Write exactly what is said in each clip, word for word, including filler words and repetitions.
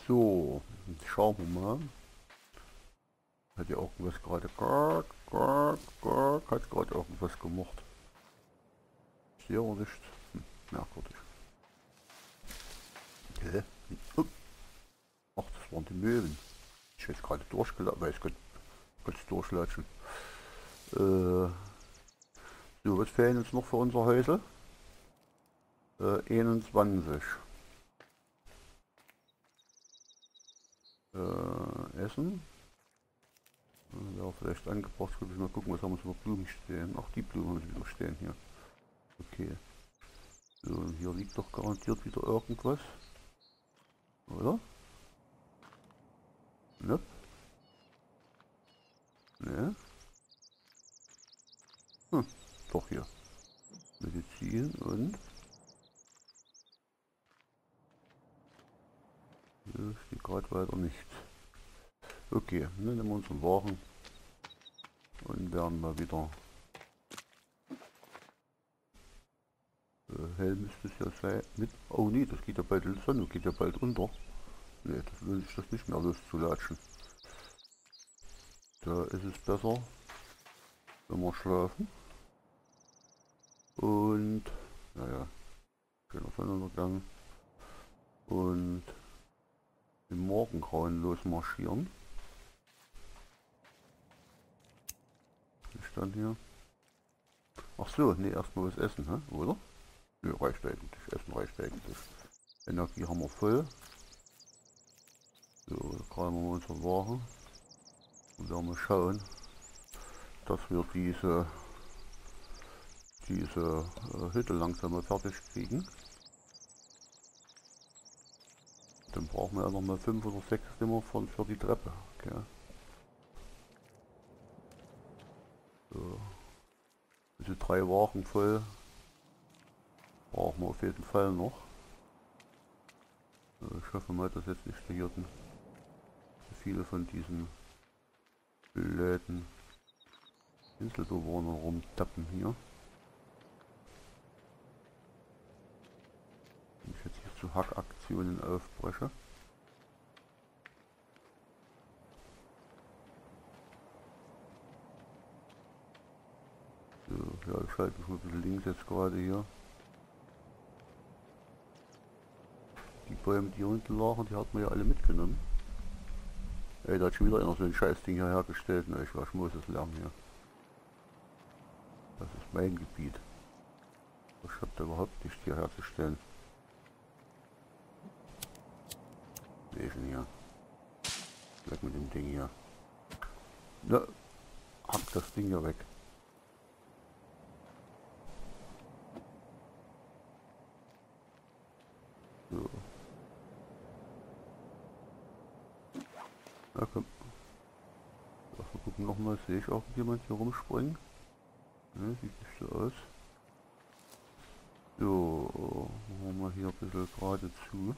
So, schauen wir mal. Hat ja irgendwas gerade... Gurk, gurk, gurk, hat gerade irgendwas gemacht. Ich sehe aber nicht. Hm, merkwürdig. Hä? Oh. Ach, das waren die Möwen. Ich hätte gerade durchgelassen. Weiß Gott, kurz durchlatschen. Äh, so, was fehlen uns noch für unser Häusl? Äh, einundzwanzig. Äh, Essen. Ja, vielleicht angebracht. Will ich mal gucken, was haben wir für Blumen stehen. Ach, die Blumen haben wir wieder stehen hier. Okay. So, hier liegt doch garantiert wieder irgendwas. Oder? Nope. Ne? Hm, doch hier. Medizin und... Hier steht gerade weiter nichts. Okay, dann nehmen wir uns einen Wagen und werden mal wieder... Äh, hell müsste es ja sein. Mit... Oh nee, das geht ja bald in die Sonne, geht ja bald unter. Ne, das will ich das nicht mehr loszulatschen. Da ist es besser, wenn wir schlafen. Und... Naja, schöner Sonnenuntergang. Und... im Morgengrauen losmarschieren. Ich stand hier. Ach so, nee, erstmal was essen, hä? Oder? Ne, reicht eigentlich. Essen reicht eigentlich. Energie haben wir voll. So, da greifen wir mal unsere Ware. Und werden wir schauen, dass wir diese diese äh, Hütte langsam mal fertig kriegen. Dann brauchen wir ja noch mal fünf oder sechs Zimmer für, für die Treppe. Okay. So. Diese drei Wagen voll brauchen wir auf jeden Fall noch. So, ich hoffe mal, dass jetzt nicht hier so viele von diesen blöden Inselbewohnern rumtappen hier. Wenn ich jetzt hier zu Hackaktionen aufbreche. So, ja, ich schalte mich mal ein bisschen links jetzt gerade hier. Die Bäume, die hier unten lagen, die hat man ja alle mitgenommen. Ey, da hat schon wieder einer so ein Scheißding hier hergestellt. Ne, ich, ich muss es lernen hier. Das ist mein Gebiet. Ich hab da überhaupt nicht hier herzustellen. Wesen hier. Weg mit dem Ding hier. Ne, hack das Ding hier weg. So. Na komm. So, wir gucken nochmal, sehe ich auch jemand hier rumspringen? Ne, sieht nicht so aus. So, machen wir hier ein bisschen geradezu.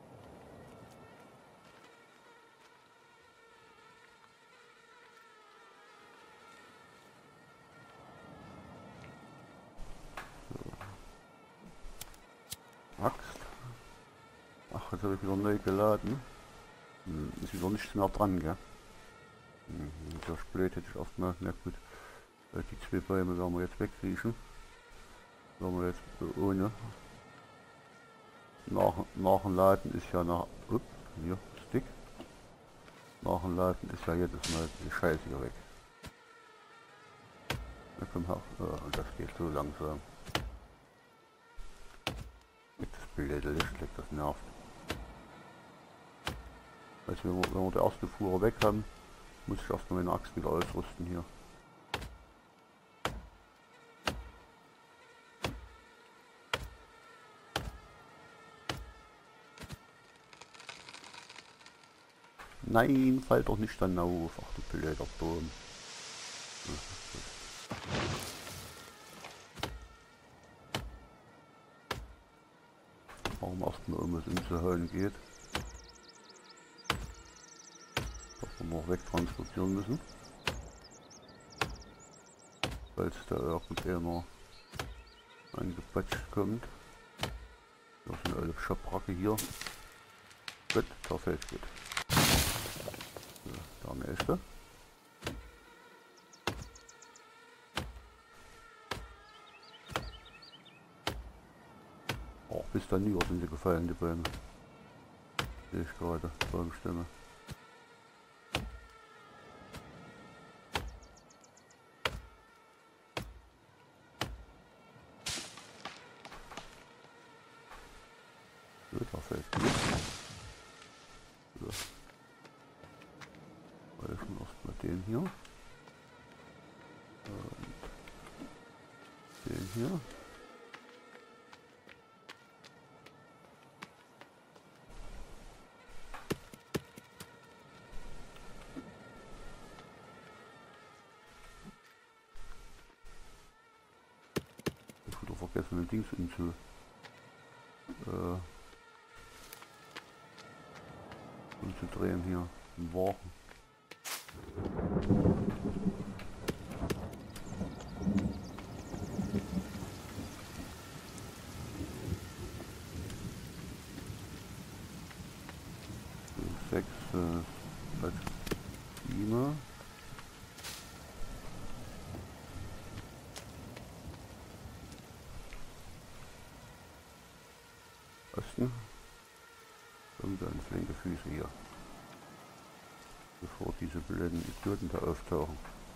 So. Axt. Ach, jetzt habe ich wieder neu geladen. Hm, ist wieder nichts mehr dran, gell? Hm, das ist blöd, hätte ich erstmal, na gut. Die zwei Bäume werden wir jetzt wegriechen. Werden wir jetzt ohne. Nach, nach dem Laden ist ja nach. Upp, hier, Stick. Nach dem Laden ist ja jedes Mal die Scheiße hier weg. Na komm her. Ja, und das geht so langsam. Mit das blöde Licht, das nervt. Also wenn wir, wenn wir die erste Fuhre weg haben, muss ich erstmal meine Axt wieder ausrüsten hier. Nein, fall doch nicht dann auf. Ach du blöder Baum. Warum erstmal um, was umzuhauen geht. Dass wir noch wegtransportieren müssen. Falls da irgendeiner angepatscht kommt. Das sind alle Schabracke hier. Gut, perfekt, gut. So, der nächste. Oh, bis dann nie sind die gefallen, die Bäume. Sehe ich gerade, Baumstämme. Gut, perfekt, gut. So. Reichen erstmal den hier. Und den hier. Ich würde vergessen, den Dings hinzu. Äh, umzudrehen hier. Im Wagen. sechs, äh, sieben. Osten. Und dann flinke Füße hier. Bevor diese blöden Idioten da auftauchen.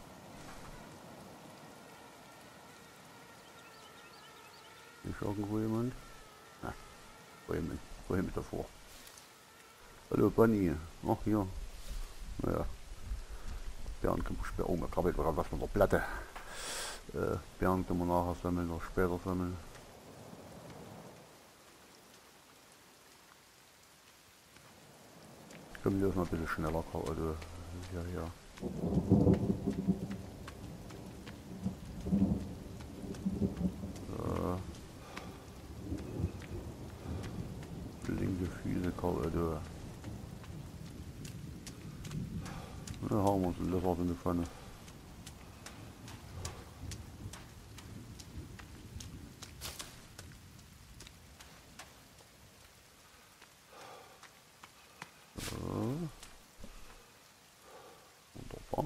Ist irgendwo jemand? Na, Bäume, Bäume davor. Hallo Bonnie. Ach hier. Naja. Bärengebusche, oh, man krabbelt oder was mit der Platte. Äh, Bären können wir nachher sammeln oder später sammeln. Ich komme jetzt noch ein bisschen schneller, also ja, ja. Äh, linke Füße, Karl, da haben wir uns ein Lizard in die Pfanne. So. Wunderbar.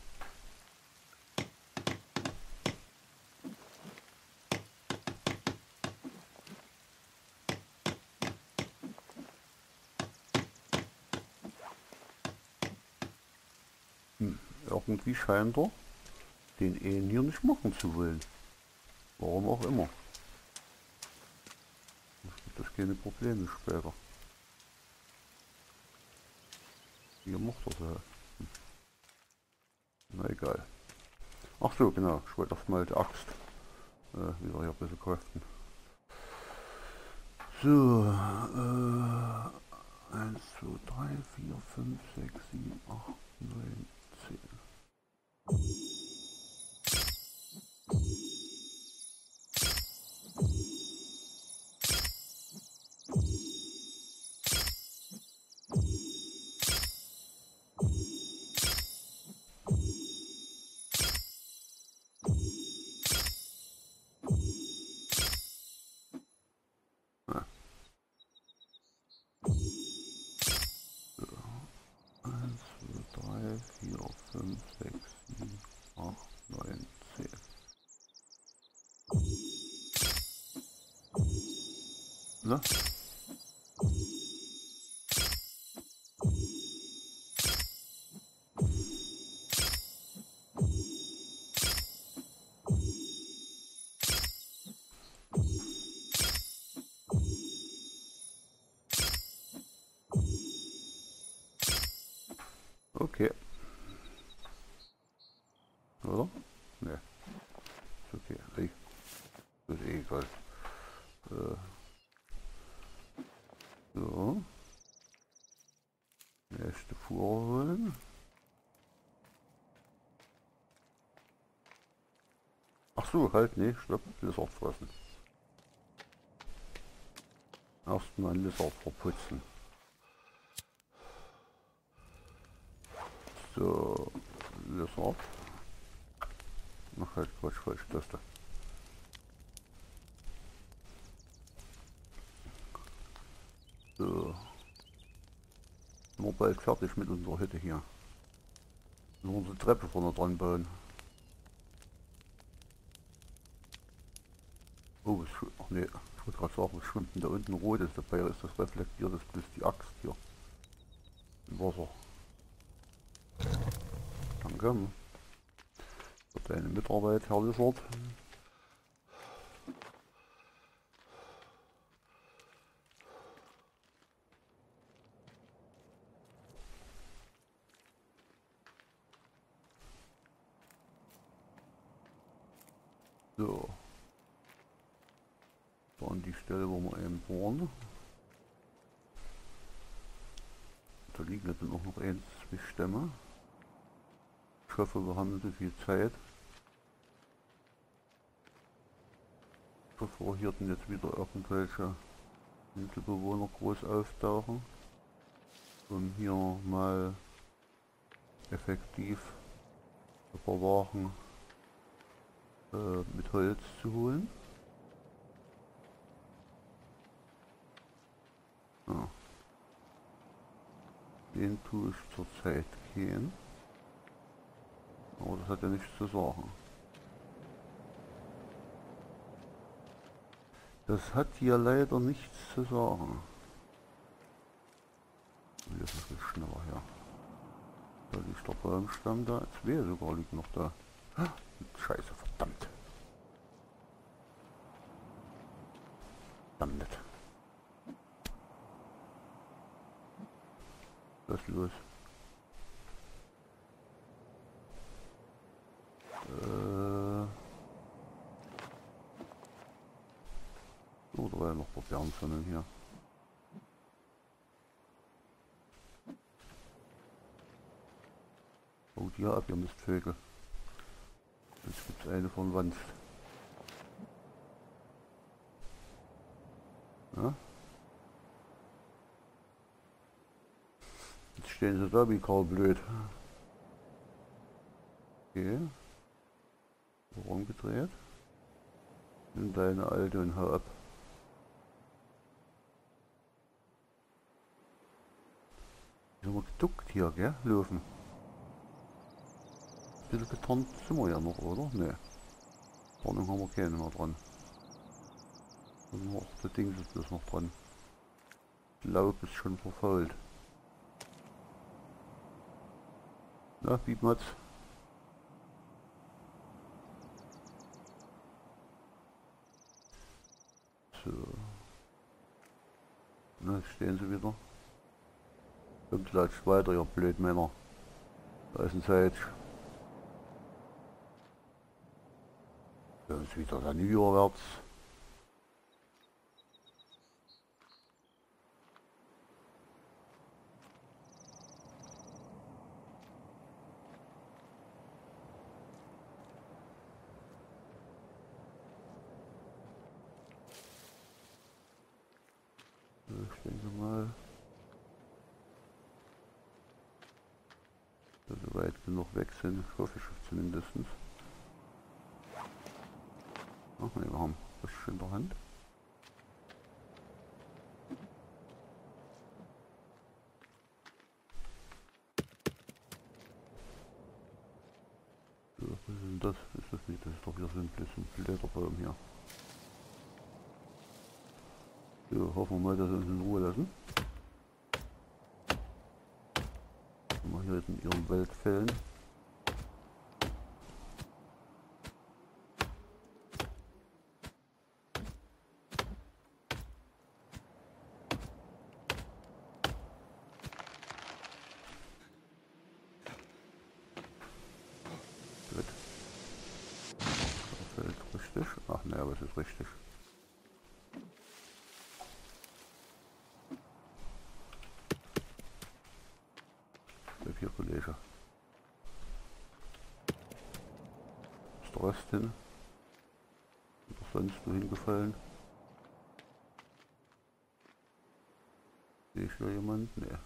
Hm. Irgendwie scheint er den einen hier nicht machen zu wollen. Warum auch immer. Es gibt das keine Probleme später. Hier macht er so. Hm. Na egal. Ach so, genau. Ich wollte erstmal die Axt äh, wieder hier ein bisschen craften. So, äh, eins, zwei, drei, vier, fünf, sechs, sieben, acht, neun, zehn. eins, zwei, drei, vier, fünf, sechs, sieben, acht, neun, zehn. Ne? Okay. Oder? Ne. Ist okay. Ey. Ist eh egal. Äh. So. Nächste Fuhre holen. Ach so, halt, nee, stopp. Lizard fressen. Erstmal ein Lizard verputzen. So. Lizard. Ach halt, Quatsch, falsch, das da. So. wir bald fertig mit unserer Hütte hier. Nur unsere Treppe vorne dran bauen. Oh, es schw- ach nee, ich wollte gerade sagen, was schwimmt denn da unten rot ist? Dabei ist das reflektiert, das ist bloß die Axt hier. Im Wasser. Danke. Für deine Mitarbeit, Herr Lissert. So. Da an die Stelle, wo wir eben bohren. Da liegen jetzt auch noch ein, zwei Stämme. Ich hoffe, wir haben so viel Zeit, bevor hier denn jetzt wieder irgendwelche Inselbewohner groß auftauchen, um hier mal effektiv ein paar Waren äh, mit Holz zu holen. Ja. Den tue ich zurzeit keinen. Aber das hat ja nichts zu sagen. Das hat hier leider nichts zu sagen. Hier ist es ein bisschen schneller her. Da liegt der Baumstamm da. Zwei sogar liegt noch da. Scheiße, verdammt. Verdammt. Was ist los? Äh. Oh, da war ja noch ein paar Bärenpfannen hier. Oh, die ab, ihr Mistvögel. Jetzt gibt es eine von Wanst. Ja? Jetzt stehen sie da wie blöd. Okay. Rumgedreht. Nimm deine alte und hau ab. Sind wir geduckt hier, gell? Laufen. Ein bisschen getarnt sind wir ja noch, oder? Ne. Tarnung haben wir keine mehr dran. Und noch das Ding ist bloß noch dran. Das Laub ist schon verfault. Na, Biebmatz. So. Na, jetzt stehen sie wieder. Kommt gleich weiter, ihr blöd Männer. Da ist ein Zeit. Da ist wieder der Nürwärts. Ich denke mal, dass wir weit genug weg sind. Ich hoffe ich zumindest. Ach ne, wir haben das schön in der Hand. So, was ist denn das? Ist das nicht? Das ist doch wieder so ein bisschen Blätterbaum hier. So, hoffen wir mal, dass sie uns in Ruhe lassen. Wenn wir hier jetzt in ihrem Wald fällen. Gut. Das fällt richtig. Ach ne, aber es ist richtig. Bleib hier, Kollege. Ist der Rest hin? Ist doch sonst nur hingefallen? Sehe ich hier jemand? Ne.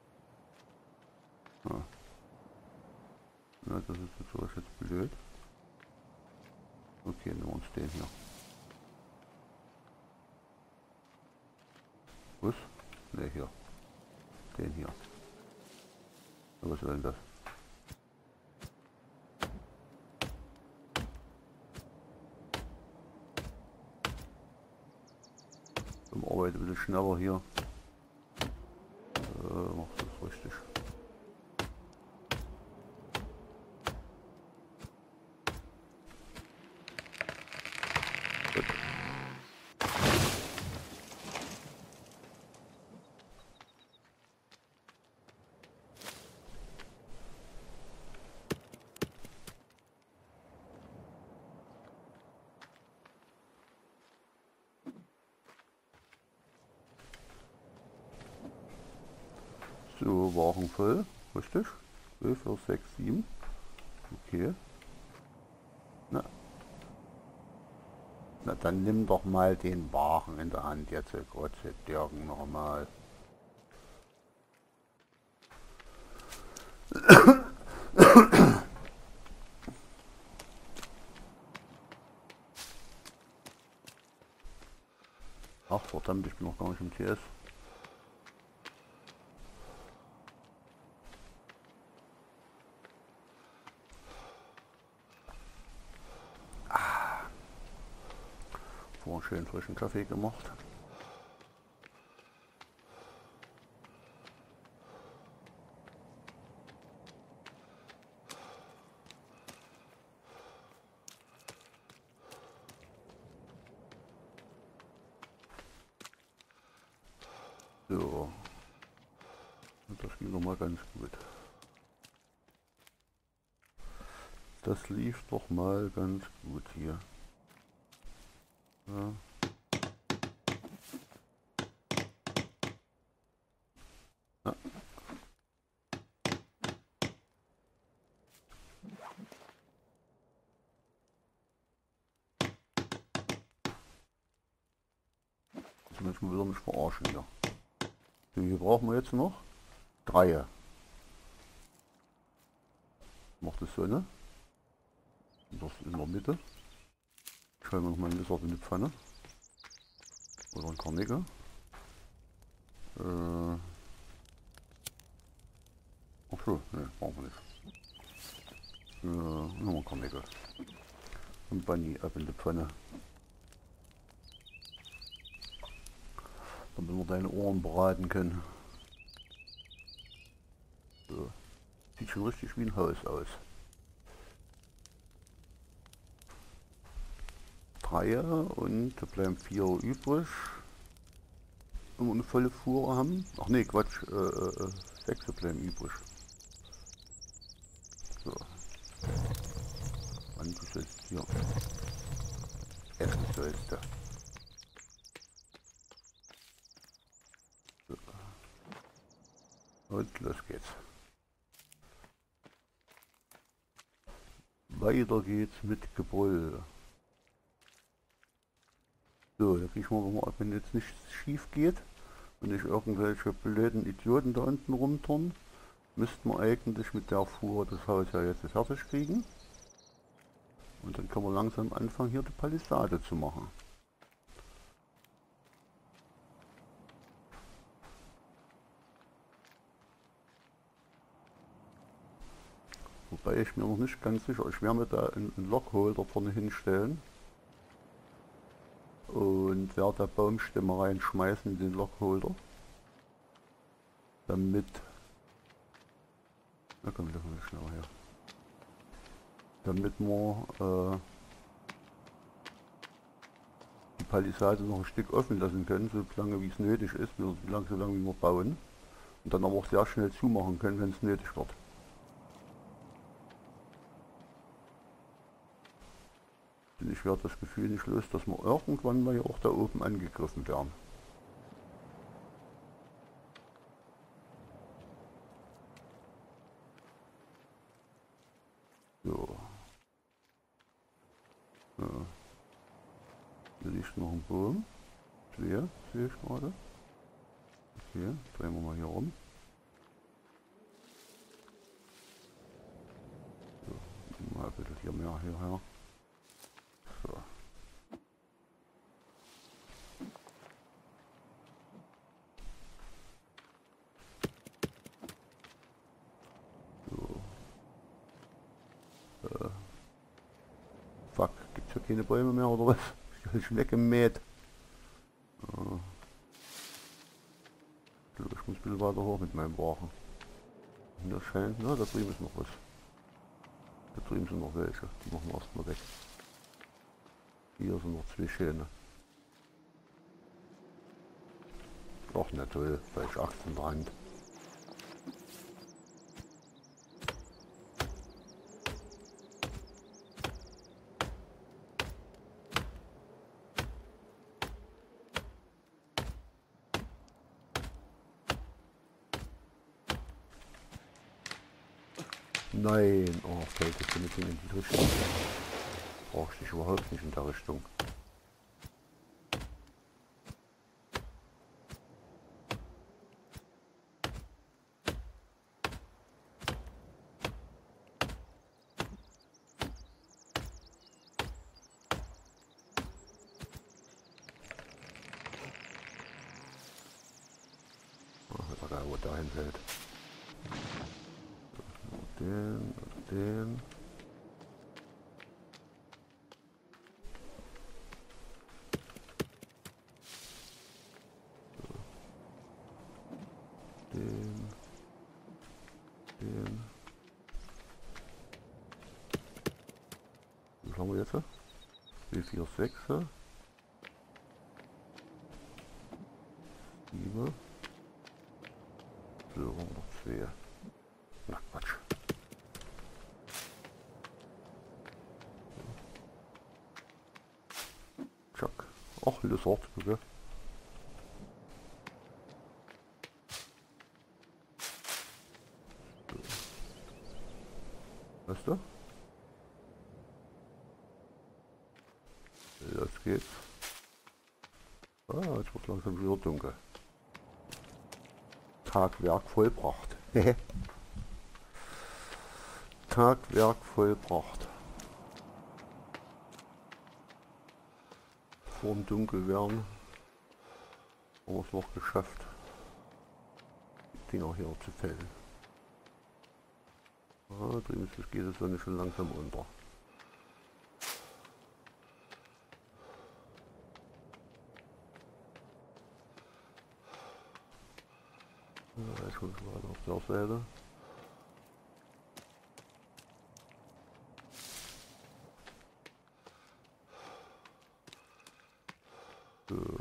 Ah. Na, das ist jetzt so jetzt blöd. Okay, nehmen wir uns den hier. Was? Ne, hier. Den hier. Was soll denn das? Zum Arbeiten ein bisschen schneller hier. Äh, macht das richtig. Gut. So, Wagen voll, richtig? zwölf, vier, sechs, sieben. Okay. Na. Na, dann nimm doch mal den Wagen in der Hand jetzt, Gott sei Dank nochmal. Ach verdammt, ich bin noch gar nicht im T S. Vorhin schön frischen Kaffee gemacht. So. Und das ging doch mal ganz gut. Das lief doch mal ganz gut hier. Ja. Ja. Jetzt müssen wir wieder nicht verarschen hier. So, hier brauchen wir jetzt noch drei. Macht es so, ne? Das in der Mitte. Schreiben wir noch mal ein Messer in die Pfanne. Oder ein Karnickel. Äh. Ach so, ne, brauchen wir nicht. Äh, nur ein Karnickel. Und Bunny ab in die Pfanne. Damit wir deine Ohren braten können. So. Sieht schon richtig wie ein Haus aus. Drei und da bleiben vier übrig. Wenn wir eine volle Fuhre haben. Ach nee, Quatsch. Äh, äh, sechs bleiben übrig. So. Wann du sollst hier. Essen sollst du. So. Und los geht's. Weiter geht's mit Gebrüll. So, da kriegen wir mal, wenn jetzt nichts schief geht und nicht irgendwelche blöden Idioten da unten rumturnen, müssten wir eigentlich mit der Fuhre das Haus ja jetzt fertig kriegen. Und dann können wir langsam anfangen, hier die Palisade zu machen. Wobei ich mir noch nicht ganz sicher, ich werde mir da einen Lockholder vorne hinstellen und werde da Baumstämme reinschmeißen in den Lockholder, damit, na komm, lass mal schneller her, damit wir äh, die Palisade noch ein Stück offen lassen können, so lange wie es nötig ist, so lange, so lange wie wir bauen, und dann aber auch sehr schnell zumachen können, wenn es nötig wird. Ich werde das Gefühl nicht los, dass wir irgendwann mal auch da oben angegriffen werden. So. Ja. Hier liegt noch ein Bogen. Schwer, sehe ich gerade. Okay, drehen wir mal hier rum. So, mal bitte hier mehr hierher. So. Gibt es ja keine Bäume mehr oder was? Ich bin weggemäht. Ja. Ich muss ein bisschen weiter hoch mit meinem Wagen. Und das scheint, na, da drüben ist noch was. Da drüben sind noch welche. Die machen wir erstmal weg. Hier sind noch zwei Schäne. Ach, na toll, falsch acht in der Hand. Nein, oh, fällt das mit in die Richtung. Brauchst dich überhaupt nicht in der Richtung. Ach, da wo dahin fällt. Den, den. Den. Den. Was haben wir jetzt? B vier sechs. sieben. So, haben wir noch zwei. Na Quatsch. Chuck. Ach, Lizard, bitte. Weißt du? Jetzt geht's. Ah, jetzt wird langsam wieder dunkel. Tagwerk vollbracht. Tagwerk vollbracht. Vor dem Dunkelwerden haben wir es noch geschafft, die Dinger hier zu fällen. Ah, drüben geht die Sonne schon langsam unter. Ja, ich muss weiter auf der Seite. So.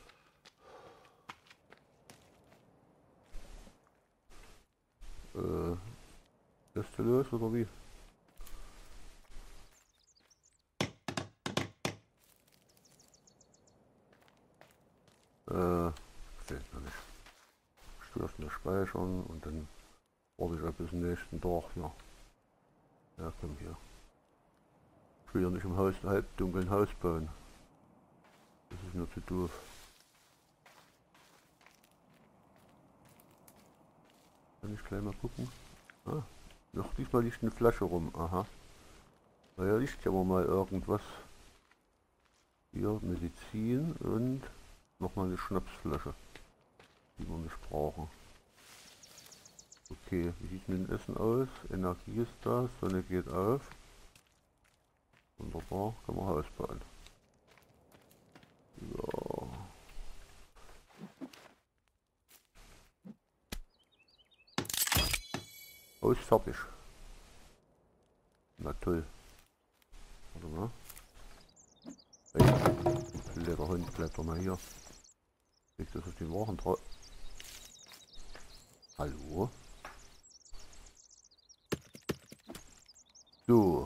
Äh, lässt du los oder wie? Äh, fehlt mir nicht. Ich tue erstmal speichern und dann warte ich ab bis zum nächsten Tag hier. Ja, komm hier. Ich will ja nicht im Haus, halbdunklen Haus bauen. Das ist mir zu doof. Kann ich gleich mal gucken. Ah, noch diesmal liegt eine Flasche rum. Aha. Naja, liegt ja mal irgendwas. Hier Medizin und nochmal eine Schnapsflasche, die wir nicht brauchen. Okay, wie sieht mit dem Essen aus? Energie ist da, Sonne geht auf. Wunderbar, kann man Haus bauen. Ja. Haus fertig. Na toll. Warte mal. Hey, blöder Hund, bleibt doch mal hier. Kriegst du das auf den Waren drauf? Hallo? So.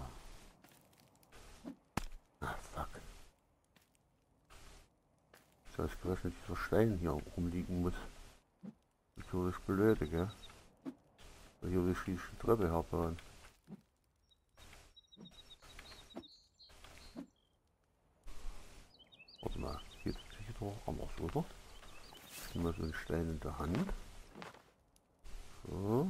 Ah, fuck. Das heißt, gerechnet dieser Stein hier rumliegen muss. Das ist natürlich blöde, gell? Weil hier will ich die Treppe herbauen. Warte mal, geht hier doch anders, oder? Ich nehme mal so einen Stein in der Hand. So.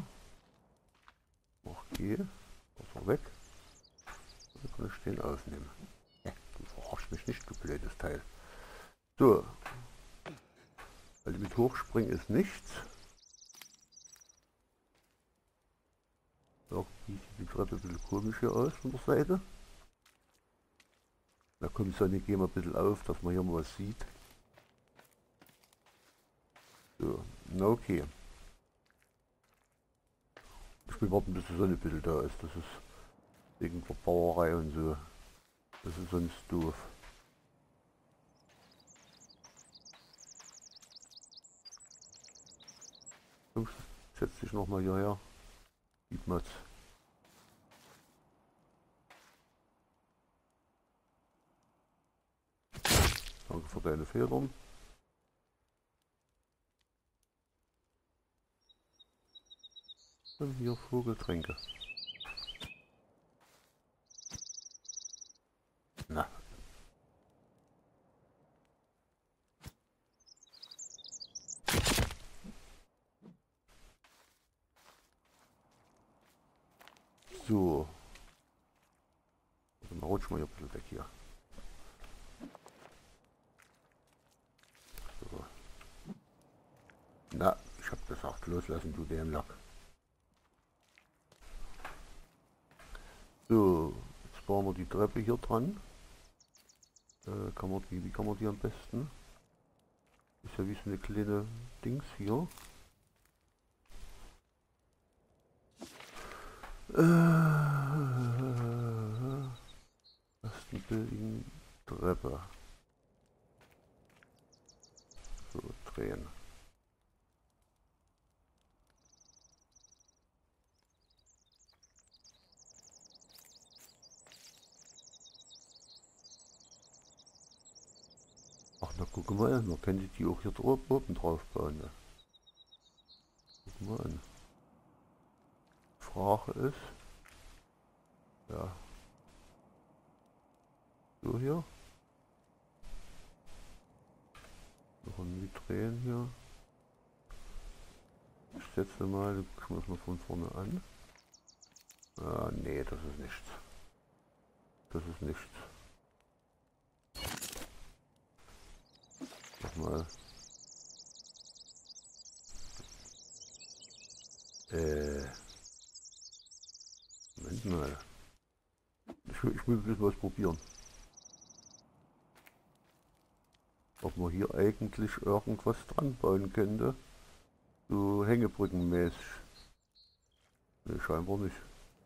Okay. Das war weg. Dann kann ich den aufnehmen. Ja, du verarschst mich nicht, du blödes Teil. So. Also mit Hochspringen ist nichts. Irgendwie sieht die Treppe ein bisschen komisch hier aus von der Seite. Da kommt Sonne, gehen wir ein bisschen auf, dass man hier mal was sieht. So, na okay. Ich will warten, bis die Sonne ein bisschen da ist. Das ist wegen Verbauerei und so. Das ist sonst doof. Jungs, setz dich nochmal hierher. Gib mal's. Danke für deine Federn. Und hier Vogeltränke. Na. So. Dann rutschen wir hier ein bisschen weg hier. So. Na, ich hab gesagt, loslassen, du Dämlack. So, jetzt bauen wir die Treppe hier dran. Äh, kann man die, wie kann man die am besten? Ist ja wie so eine kleine Dings hier. Äh, das ist die Building Treppe. So, drehen. Ach, na guck mal, man könnte die auch hier oben drauf bauen. Ne? Guck mal an. Frage ist, ja, so hier. Noch ein drehen hier. Ich setze mal, ich muss mal von vorne an. Ah, nee, das ist nichts. Das ist nichts. Nochmal. Äh. Moment mal. Ich will, ich will ein bisschen was probieren. Ob man hier eigentlich irgendwas dran bauen könnte. So hängebrückenmäßig. Ne, scheinbar nicht.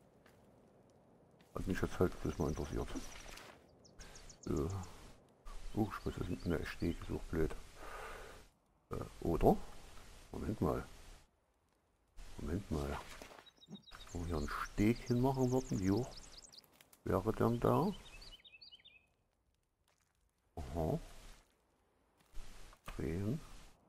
Hat mich jetzt halt das mal interessiert. So. Oh, ich weiß jetzt nicht. Ne, Steg ist auch blöd. Äh, oder? Moment mal. Moment mal. Wenn wir hier einen Steg hinmachen würden, wie hoch wäre der da? Aha. Drehen.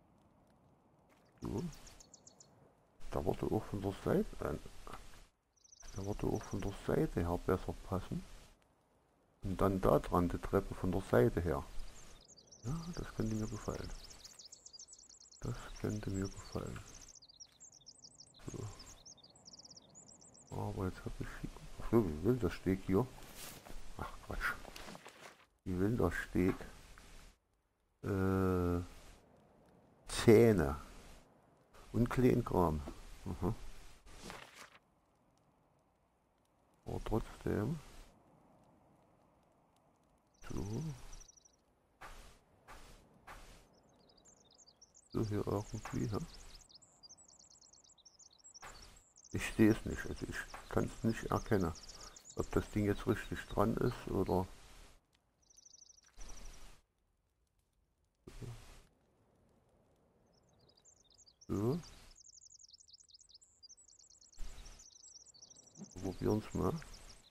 So. Da würde auch von der Seite, äh, da würde auch von der Seite her besser passen. Und dann da dran die Treppe von der Seite her. Ja, das könnte mir gefallen. Das könnte mir gefallen. So. Aber jetzt habe ich... Achso, wie will das Steg hier? Ach Quatsch. Wie will das Steg? Äh, Zähne. Und Kleinkram. Mhm. Aber trotzdem... So. So hier irgendwie, ja. Ich sehe es nicht, also ich kann es nicht erkennen, ob das Ding jetzt richtig dran ist oder... So. Probieren es mal.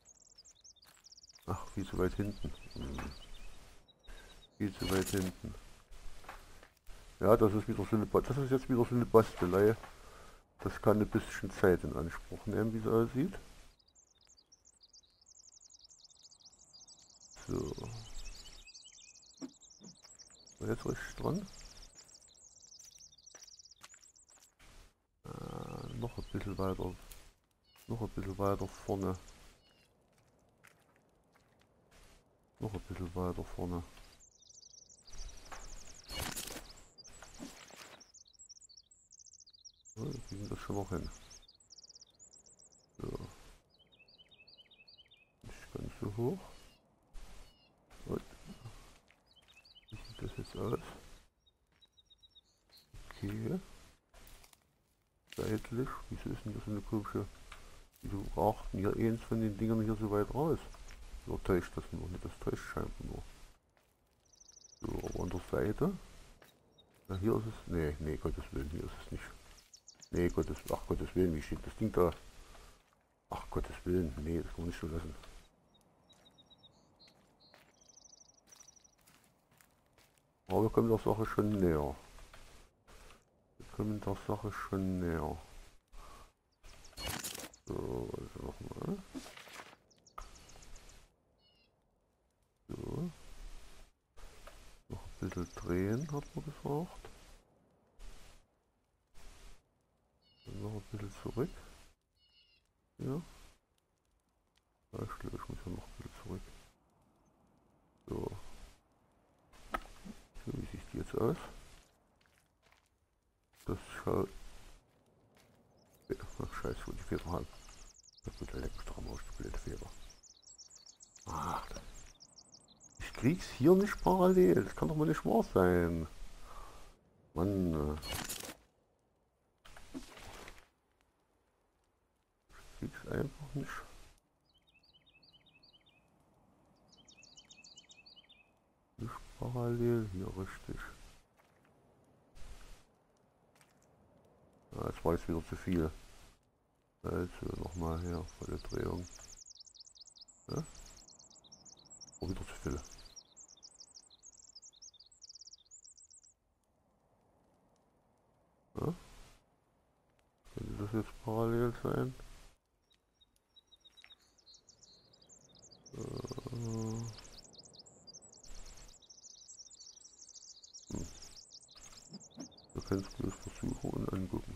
Ach, wie so weit hinten. Hm. Viel zu weit hinten. Ja, das ist wieder so eine, das ist jetzt wieder so eine Bastelei. Das kann ein bisschen Zeit in Anspruch nehmen, wie es aussieht. So. Jetzt richtig dran. Äh, noch ein bisschen weiter. Noch ein bisschen weiter vorne. Noch ein bisschen weiter vorne. Ja, wir kriegen das schon noch hin. So. Nicht ganz so hoch. Und sieht's aus? Okay. Seitlich. Wieso ist denn das so eine komische... Wieso raucht denn hier eins von den Dingern hier so weit raus? Oder täuscht das nur? Nicht, das täuscht scheinbar nur. So, aber an der Seite. Ja, hier ist es. Nee, nee, Gottes Willen, hier ist es nicht. Nee, Gottes, ach Gottes Willen, wie steht das Ding da? Ach Gottes Willen, nee, das kann man nicht so lassen. Aber wir kommen der Sache schon näher. Wir kommen der Sache schon näher. So, also nochmal. So. Noch ein bisschen drehen, hat man gesagt. Dann noch ein bisschen zurück. Ja. Ja, ich glaube, ich muss ja noch ein bisschen zurück. So. So, wie sieht die jetzt aus? Das schaut... Ach, scheiße, wo die Feder haben. Das wird der leckste dran aus, die blöde Feder. Ach, ich krieg's hier nicht parallel. Das kann doch mal nicht wahr sein. Mann. Ich krieg's einfach nicht. Nicht parallel hier richtig. Ja, jetzt war jetzt wieder zu viel. Also nochmal her, volle Drehung. Ja? Oh, wieder zu viel. Ja? Könnte das jetzt parallel sein? Äh, hm. Wir können es bloß versuchen und angucken.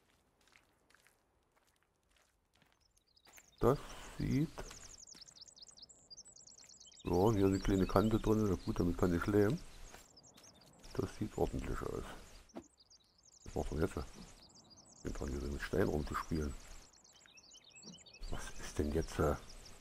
Das sieht... Ja, hier eine kleine Kante drin, na gut, damit kann ich leben. Das sieht ordentlich aus. Was macht man jetzt? Ich bin dran, hier mit Stein rumzuspielen. Was ist denn jetzt? Äh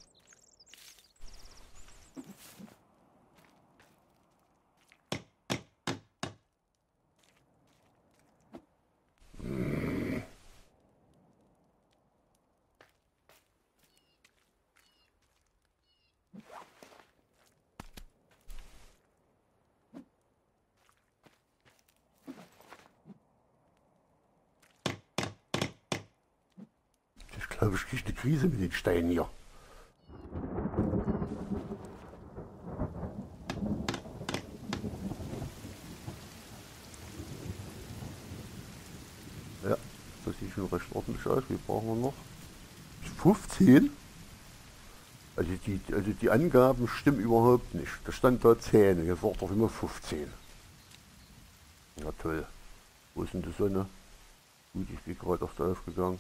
Ich glaube, ich kriege eine Krise mit den Steinen hier. Ja, das sieht schon recht ordentlich aus. Wie brauchen wir noch? fünfzehn? Also die, also die Angaben stimmen überhaupt nicht. Da stand da zehn, jetzt sagt er immer fünfzehn. Na toll. Wo ist denn die Sonne? Gut, ich bin gerade erst aufgegangen.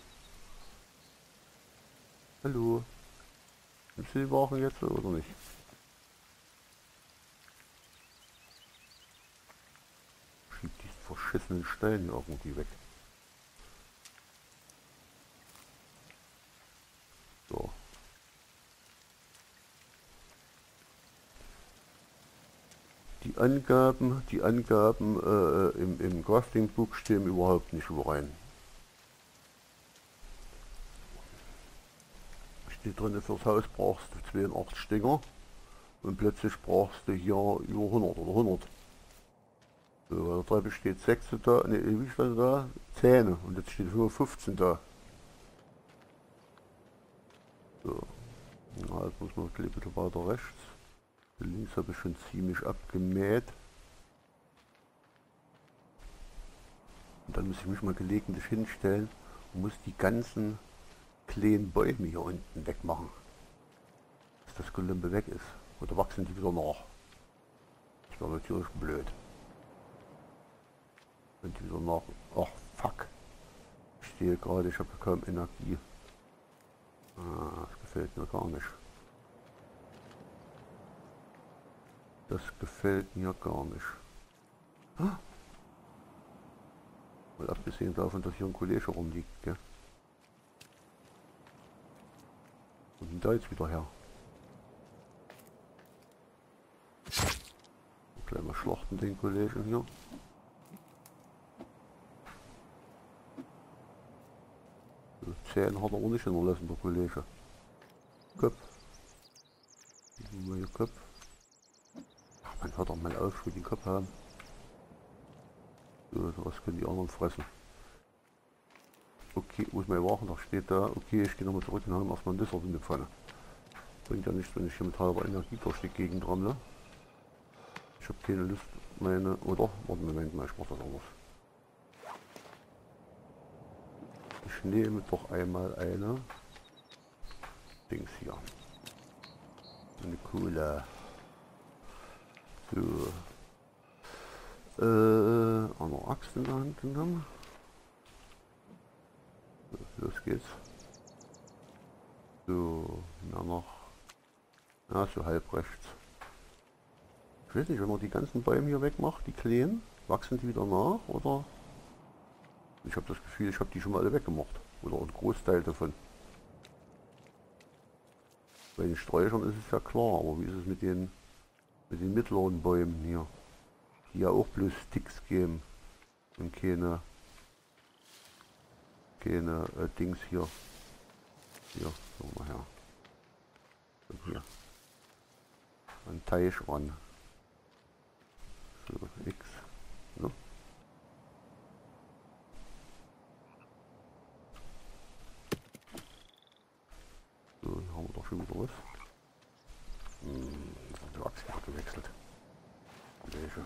Hallo. Nimmst du den Wagen jetzt oder nicht? Schieb die verschissenen Steine irgendwie weg. So. Die Angaben, die Angaben äh, im, im Crafting Book stimmen überhaupt nicht überein. Steht drin, fürs Haus brauchst du zweiundachtzig Stinger und plötzlich brauchst du hier über hundert oder hundert. So, bei der Treppe steht sechs da, ne, wie stand da? zehn und jetzt steht nur fünfzehn da. So, na, jetzt muss man ein bisschen weiter rechts. Links habe ich schon ziemlich abgemäht. Und dann muss ich mich mal gelegentlich hinstellen und muss die ganzen kleinen Bäume hier unten wegmachen. Dass das Gelümpe weg ist. Oder wachsen die wieder nach. Das wäre natürlich blöd. Wenn die wieder nach... Ach, fuck. Ich stehe gerade, ich habe kaum Energie. Ah, das gefällt mir gar nicht. Das gefällt mir gar nicht. Ah. Mal abgesehen davon, dass hier ein Kollege rumliegt, gell? Und denn da jetzt wieder her? Gleich mal schlachten den Kollegen hier. So, zehn hat er auch nicht hinterlassen, der Kollege. Kopf. Neue Kopf. Ach, man hört doch mal auf, für den Kopf haben. So, was können die anderen fressen? Okay, muss man warten, da steht da. Okay, ich gehe nochmal zurück und haben erstmal ein Dessert in der Pfanne. Bringt ja nichts, wenn ich hier mit halber Energie durch die Gegend rammle. Ich habe keine Lust, meine... Oder? Warte, Moment mal, ich mach das anders. Ich nehme doch einmal eine... Dings hier. Eine Cola. So. Äh, eine Axt in der Hand genommen. So, los geht's. So, na noch. Ja, so halb rechts. Ich weiß nicht, wenn man die ganzen Bäume hier wegmacht, die kleinen, wachsen die wieder nach, oder? Ich habe das Gefühl, ich habe die schon mal alle weggemacht. Oder ein Großteil davon. Bei den Sträuchern ist es ja klar, aber wie ist es mit den, mit den mittleren Bäumen hier? Die ja auch bloß Sticks geben und keine, keine äh, Dings hier. Hier, so mal her. Und hier. Ein Teich ran. So, X. Ne? So, hier haben wir doch schon wieder was. Hm, das hat die Axt wieder gewechselt. Welche?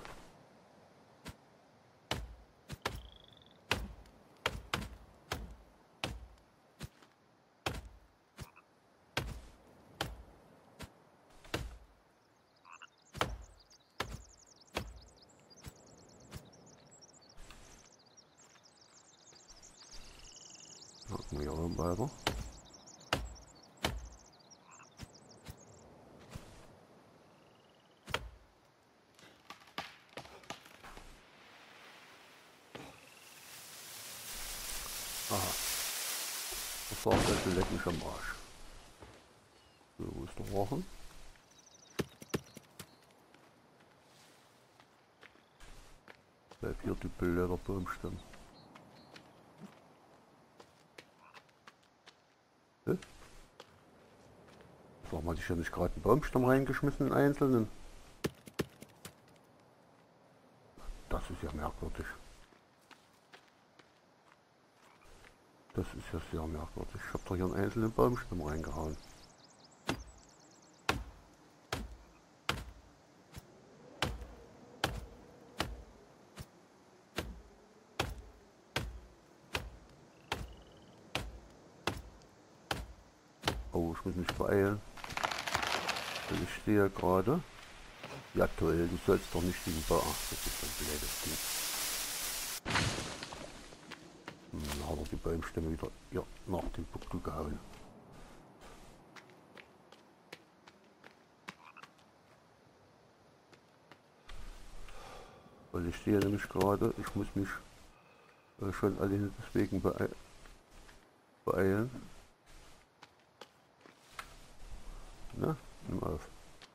Gucken wir hier weiter. Aha. Das war also leck mich am Arsch. So, wo ist der Rachen? Bleib hier, du blöder Baumstamm. Hä? Sag mal, ich ja nicht gerade einen Baumstamm reingeschmissen, einen einzelnen. Das ist ja merkwürdig. Das ist ja sehr merkwürdig. Ich habe doch hier einen einzelnen Baumstamm reingehauen. Oh, ich muss mich beeilen. Weil ich stehe gerade. Ja toll, du sollst doch nicht diesen Baum... Ach, das ist ein blödes Ding. Hm, hat er die Baumstämme wieder ja, nach dem Buckel gehauen. Weil ich stehe nämlich gerade, ich muss mich äh, schon alleine deswegen beeil beeilen. Na, nimm auf.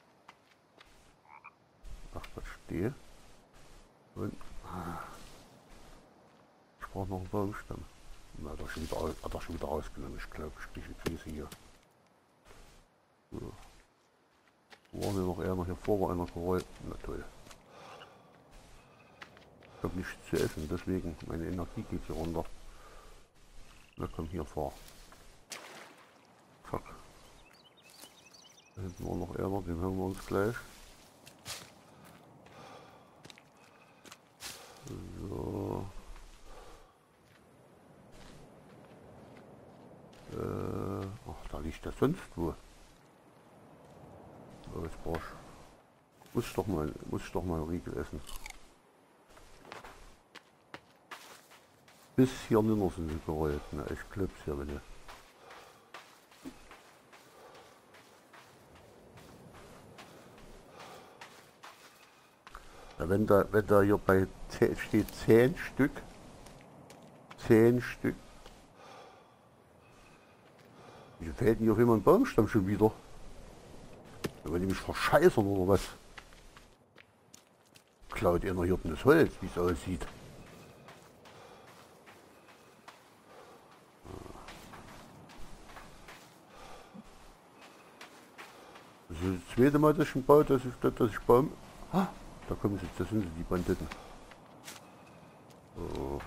Ach, das stehe. Und ah, ich brauche noch einen Baumstamm. Na, hat er schon wieder, aus, hat er schon wieder rausgenommen. Ich glaube, ich kriege die Krise hier. So. Waren wir noch eher noch hier vor, war einer gerollt. Na toll. Ich habe nichts zu essen, deswegen meine Energie geht hier runter. Na komm, hier vor. Zack. Da hinten war noch einer, den hören wir uns gleich. So. Äh, ach, da liegt der sonst wo. Oh, jetzt brauch ich. Muss ich doch mal, muss ich doch mal einen Riegel essen. Bis hier nimmer sind sie gerollt. Na, ich glaub's ja nicht. Ja, wenn da, wenn da hier bei zehn, steht zehn Stück, zehn Stück. Wieso fällt denn hier auf jemand ein Baumstamm schon wieder? Wollen die mich verscheißern oder was? Klaut einer hier das Holz, wie es aussieht. Das ist das zweite Mal, dass ich ihn baue, dass ich, dass ich Baum... Ah, da kommen sie, da sind sie, die Banditen. So.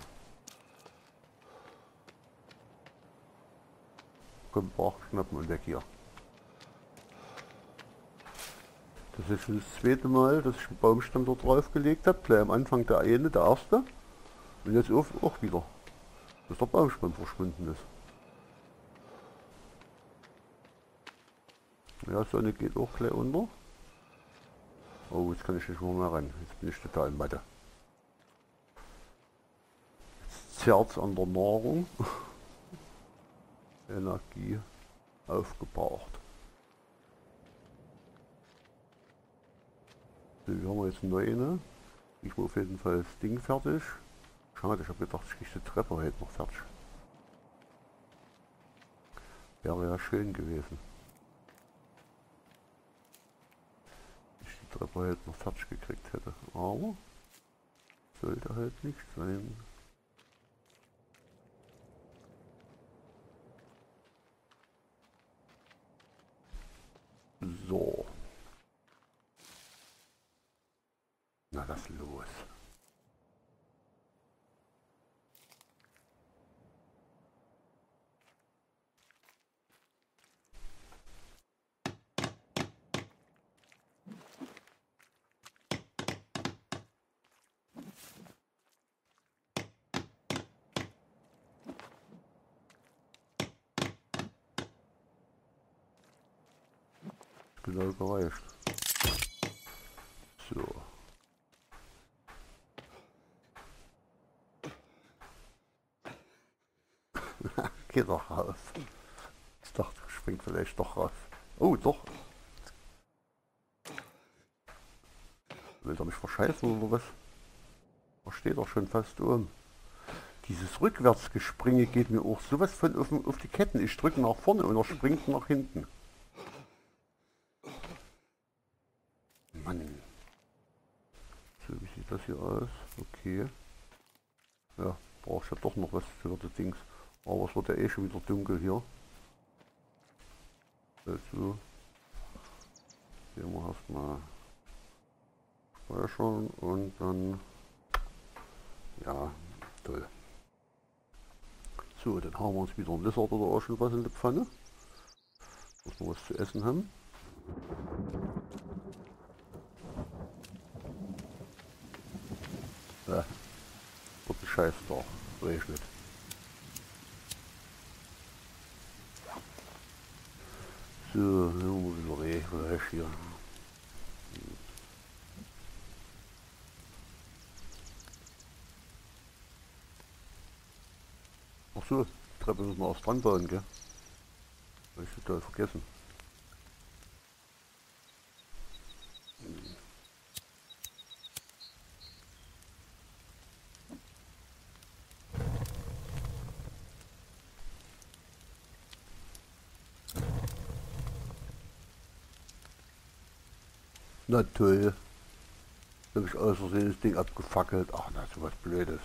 Komm, brach, schnappen und weg hier. Das ist schon das zweite Mal, dass ich einen Baumstamm dort drauf gelegt habe. Gleich am Anfang der eine, der erste. Und jetzt auch, auch wieder. Dass der Baumstamm verschwunden ist. Ja, Sonne geht auch gleich unter. Oh, jetzt kann ich nicht mehr ran. Jetzt bin ich total matte. Jetzt zerrt es an der Nahrung. Energie aufgebraucht. So, hier haben wir jetzt neu eine. Ich war auf jeden Fall das Ding fertig. Schade, ich habe gedacht, ich kriege die Treppe heute noch fertig. Wäre ja schön gewesen. Ich die Treppe heute noch fertig gekriegt hätte. Aber sollte halt nicht sein. So. Na, das los. Genau gereicht. So. Geht doch raus. Ich dachte, ich spring vielleicht doch raus. Oh, doch. Will er mich verscheißen oder was? Er steht doch schon fast oben. Dieses Rückwärtsgespringe geht mir auch sowas von auf, auf die Ketten. Ich drücke nach vorne und er springt nach hinten. Mann. So, wie sieht das hier aus? Okay. Ja, brauchst ja doch noch was für das Dings. Aber es wird ja eh schon wieder dunkel hier. Also, gehen wir erstmal speichern und dann, ja, toll. So, dann haben wir uns wieder ein Lizard oder auch schon was in der Pfanne. Dass wir was zu essen haben. Ja, wird ein Scheiß da, regnet. So, dann wieder Reh, Reh hier. Ach so, die Treppe müssen wir aufs Strand bauen, gell? Hab ich total vergessen. Na toll. Da habe ich aus Versehen das Ding abgefackelt. Ach, na, so was Blödes.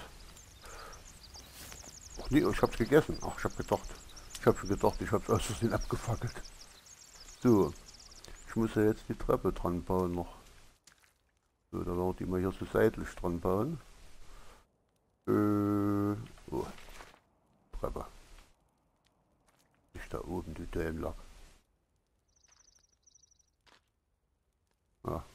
Ach nee, ich hab's gegessen. Ach, ich hab gedacht. Ich hab schon gedacht, ich hab's aus Versehen abgefackelt. So. Ich muss ja jetzt die Treppe dran bauen noch. So, da werden wir die mal hier so seitlich dran bauen. Äh, oh. Treppe. Nicht da oben, die Dämler. Ah.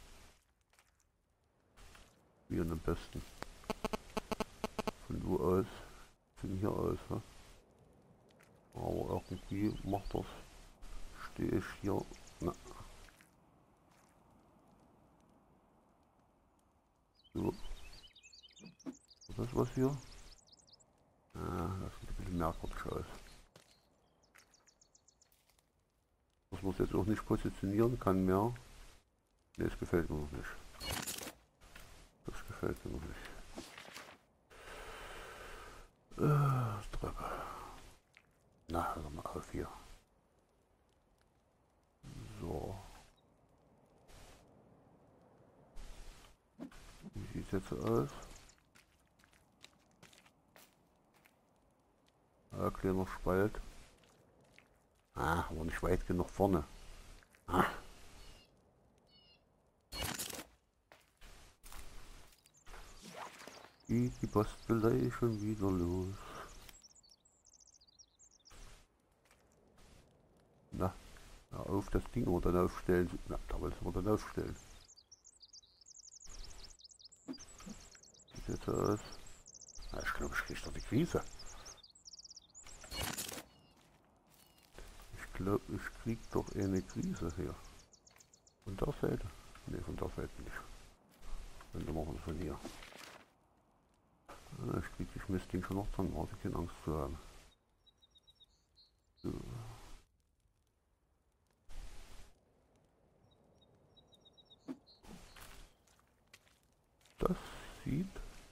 Wie am besten. Von wo aus? Von hier aus, ja? Aber irgendwie macht das. Stehe ich hier. Na. So. Was ist das was hier? Ah, das sieht ein bisschen merkwürdig aus. Dass man es jetzt auch nicht positionieren kann mehr. Ne, das gefällt mir noch nicht. Das gefällt mir noch nicht. Äh, Treppe. Na, hör mal auf hier. So. Wie jetzt so aus? Ah, kleiner Spalt. Ah, aber nicht weit genug vorne. Ah. Geht die Bastelei schon wieder los. Na, na auf das Ding oder dann aufstellen. Na, da wollten wir dann aufstellen. Sieht jetzt aus. Na, ich glaube, ich kriege doch die Krise. Ich glaube, ich krieg doch eine Krise hier. Von der Seite? Ne, von der Seite nicht. Dann machen wir es von hier. Ah, ich krieg das Mistding schon noch dran, warte, keine Angst zu haben. So. Das sieht...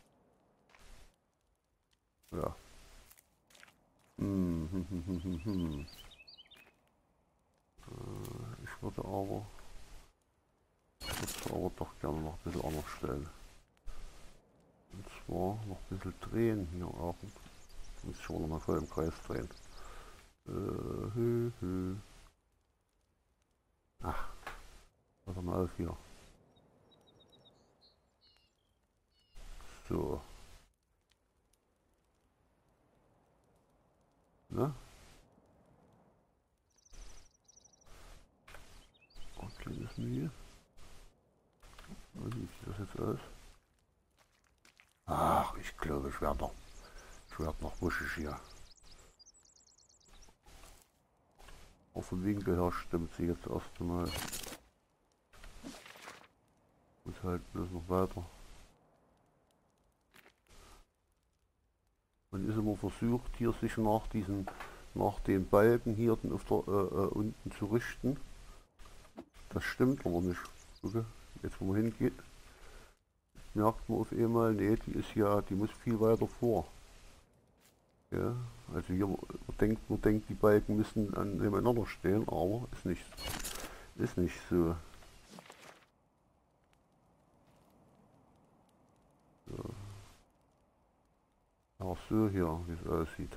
Ja. Hm, hm, hm, hm, hm, hm. Äh, ich würde aber... Ich würde aber doch gerne noch ein bisschen anders stellen. Und zwar noch ein bisschen drehen hier auch. Jetzt muss ich schon noch mal voll im Kreis drehen. Äh, hü, hü. Ach, pass mal auf hier. So. Ne? Und kleines Mühe. Wie sieht das jetzt aus? Ach, ich glaube, ich werde noch, ich werde noch wuschig hier. Auf dem Winkel her stimmt sie jetzt erst einmal. Muss halt bloß noch weiter. Man ist immer versucht, hier sich nach diesen, nach den Balken hier auf der, äh, äh, unten zu richten. Das stimmt aber nicht. Okay. Jetzt wo man hingeht, merkt man auf einmal, nee, die ist ja, die muss viel weiter vor. Ja, also hier man denkt, man denkt, die Balken müssen an nebeneinander stehen, aber ist nicht, ist nicht so. So. Auch so hier, wie es aussieht.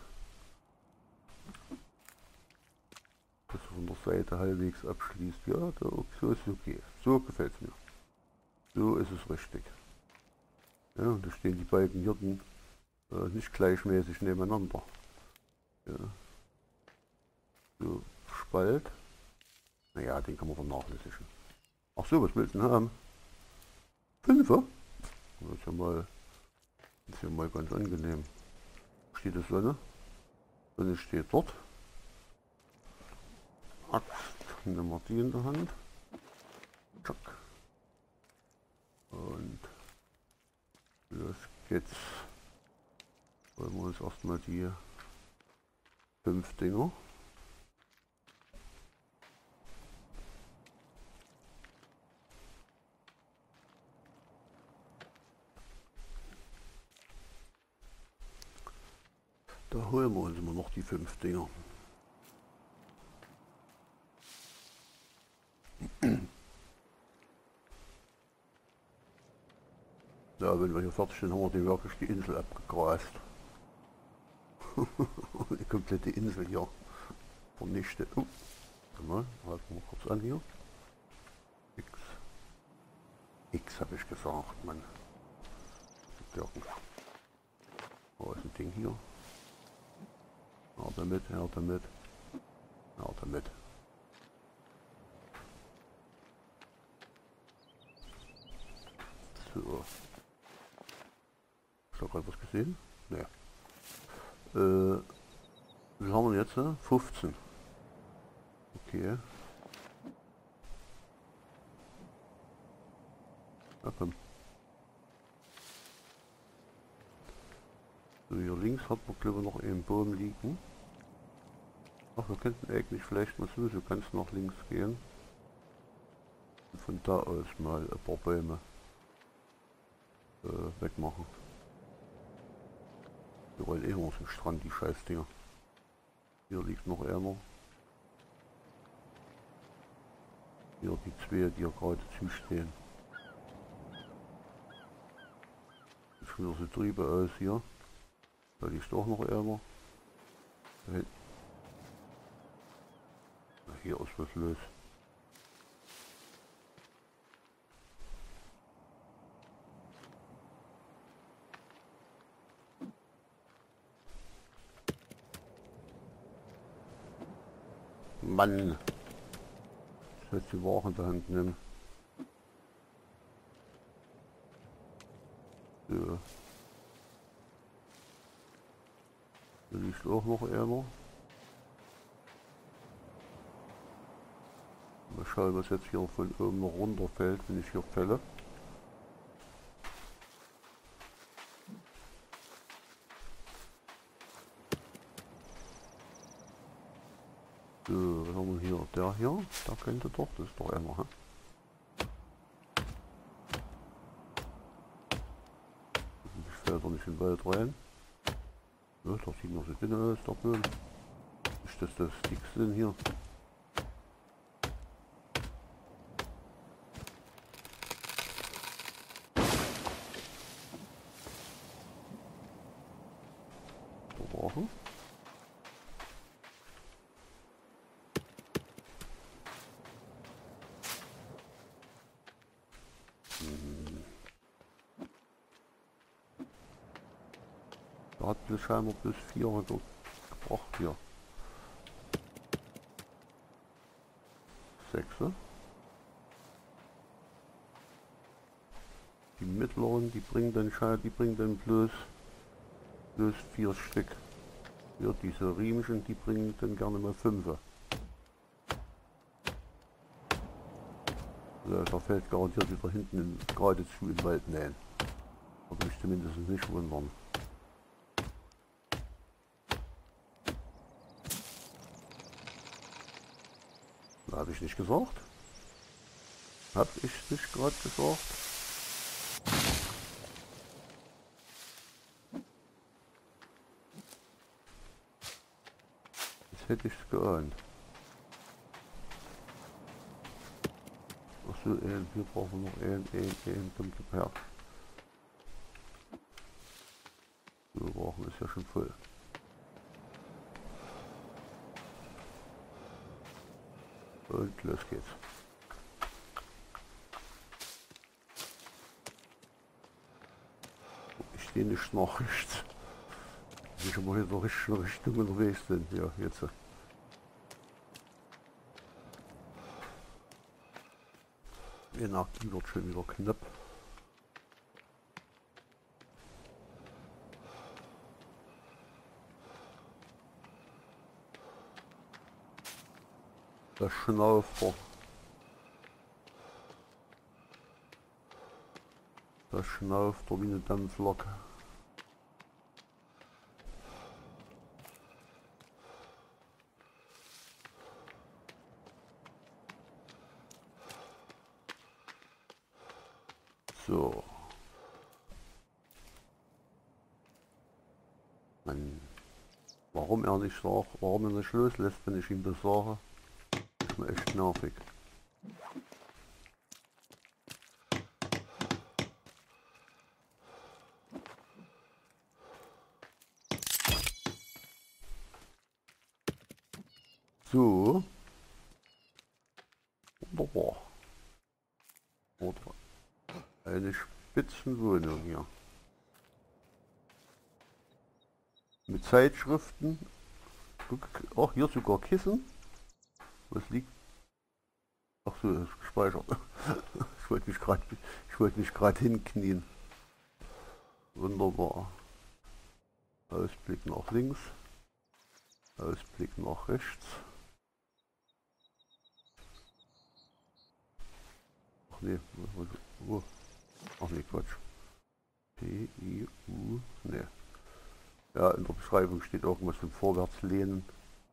Das von der Seite halbwegs abschließt. Ja, da, so ist es okay. So gefällt es mir. So ist es richtig. Ja, und da stehen die beiden Hirten äh, nicht gleichmäßig nebeneinander. Ja. So, Spalt. Naja, den kann man vernachlässigen. Ach so, was willst du denn haben? Fünfer? Das ist ja mal, das ist ja mal ganz angenehm. Steht die Sonne? Sonne steht dort. Axt, nehmen wir die in der Hand. Tschack. Und los geht's. Wollen wir uns erstmal die fünf Dinger. Da holen wir uns immer noch die fünf Dinger. Ja, wenn wir hier fertig sind, haben wir die wirklich die Insel abgegrast. Die komplette Insel hier vernichtet. Oh, mal, halten wir kurz an hier. X. X habe ich gesagt, Mann. Oh, ist ein Ding hier. Ja, damit, ja, damit. Ja, damit. So. Hast du gerade was gesehen? Ne. Äh, wie haben wir jetzt? fünfzehn. Okay. Na komm. So, hier links hat man glaube ich noch einen Baum liegen. Ach, wir könnten eigentlich vielleicht mal so, so ganz nach links gehen. Und von da aus mal ein paar Bäume äh, wegmachen. Wir wollen eh noch zum Strand, die Scheißdinger. Hier liegt noch einer. Hier die zwei, die hier gerade zustehen. schon wieder so trübe aus hier. Da liegt auch noch einer. Hier ist was los. Mann! Ich soll die Ware in der Hand nehmen. So. Da liegt auch noch einer. Mal schauen, was jetzt hier von oben noch runterfällt, wenn ich hier fälle. So, was haben wir hier? Der hier? Der könnte doch, das ist doch einer, hä? Ich fällt doch nicht in den Wald rein. Ja, da sieht noch so dünn aus, der Böhm. Ist das das dickste denn hier? Brauchen. Hm. Da hat wir scheinbar bis vierhundert gebracht hier. Sechse. Die mittleren, die bringen dann scheinbar, die bringen dann bloß bloß vier Stück. Ja, diese Riemchen, die bringen dann gerne mal fünf. Ja, da fällt garantiert wieder hinten in, geradezu im Wald nähen. Würde mich zumindest nicht wundern. Habe ich nicht gesagt? Hab ich nicht gerade gesagt? Jetzt hätte ich es geahnt. Achso, ein, wir brauchen noch ein, ein, ein, kommt her. Wir brauchen ist ja schon voll. Und los geht's. Ich stehe nicht nach rechts. Ich schon mal in der richtigen Richtung unterwegs sind. Ja, jetzt. Energie wird schon wieder knapp. Das Schnaufer. Das schnauft wie eine Dampflok. So. Man, warum er nicht sagt, warum er nicht loslässt, wenn ich ihm das sage, ist mir echt nervig. So. Wunderbar. Oder eine Spitzenwohnung hier. Mit Zeitschriften. Guck, ach, hier sogar Kissen. Was liegt? Ach so, das ist gespeichert. Ich wollte mich gerade, ich wollte mich gerade hinknien. Wunderbar. Ausblick nach links. Ausblick nach rechts. Ach nee, wo? Ach nee, Quatsch. P, I, U, ne. Ja, in der Beschreibung steht irgendwas vom Vorwärtslehnen.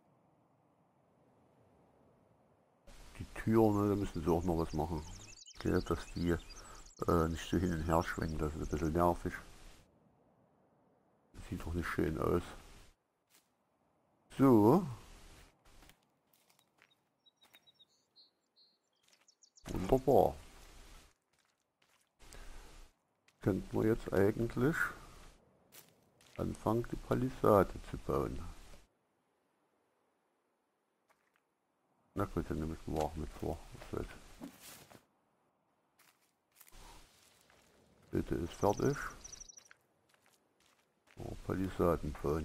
Die Tür, ne, da müssen sie auch noch was machen. Ja, dass die äh, nicht so hin und her schwenken, das ist ein bisschen nervig. Das sieht doch nicht schön aus. So. Wunderbar. könnten wir jetzt eigentlich anfangen, die Palisade zu bauen. Na gut, dann nehme ich den Wagen mit vor. Was Bitte ist fertig. Oh, Palisaden bauen.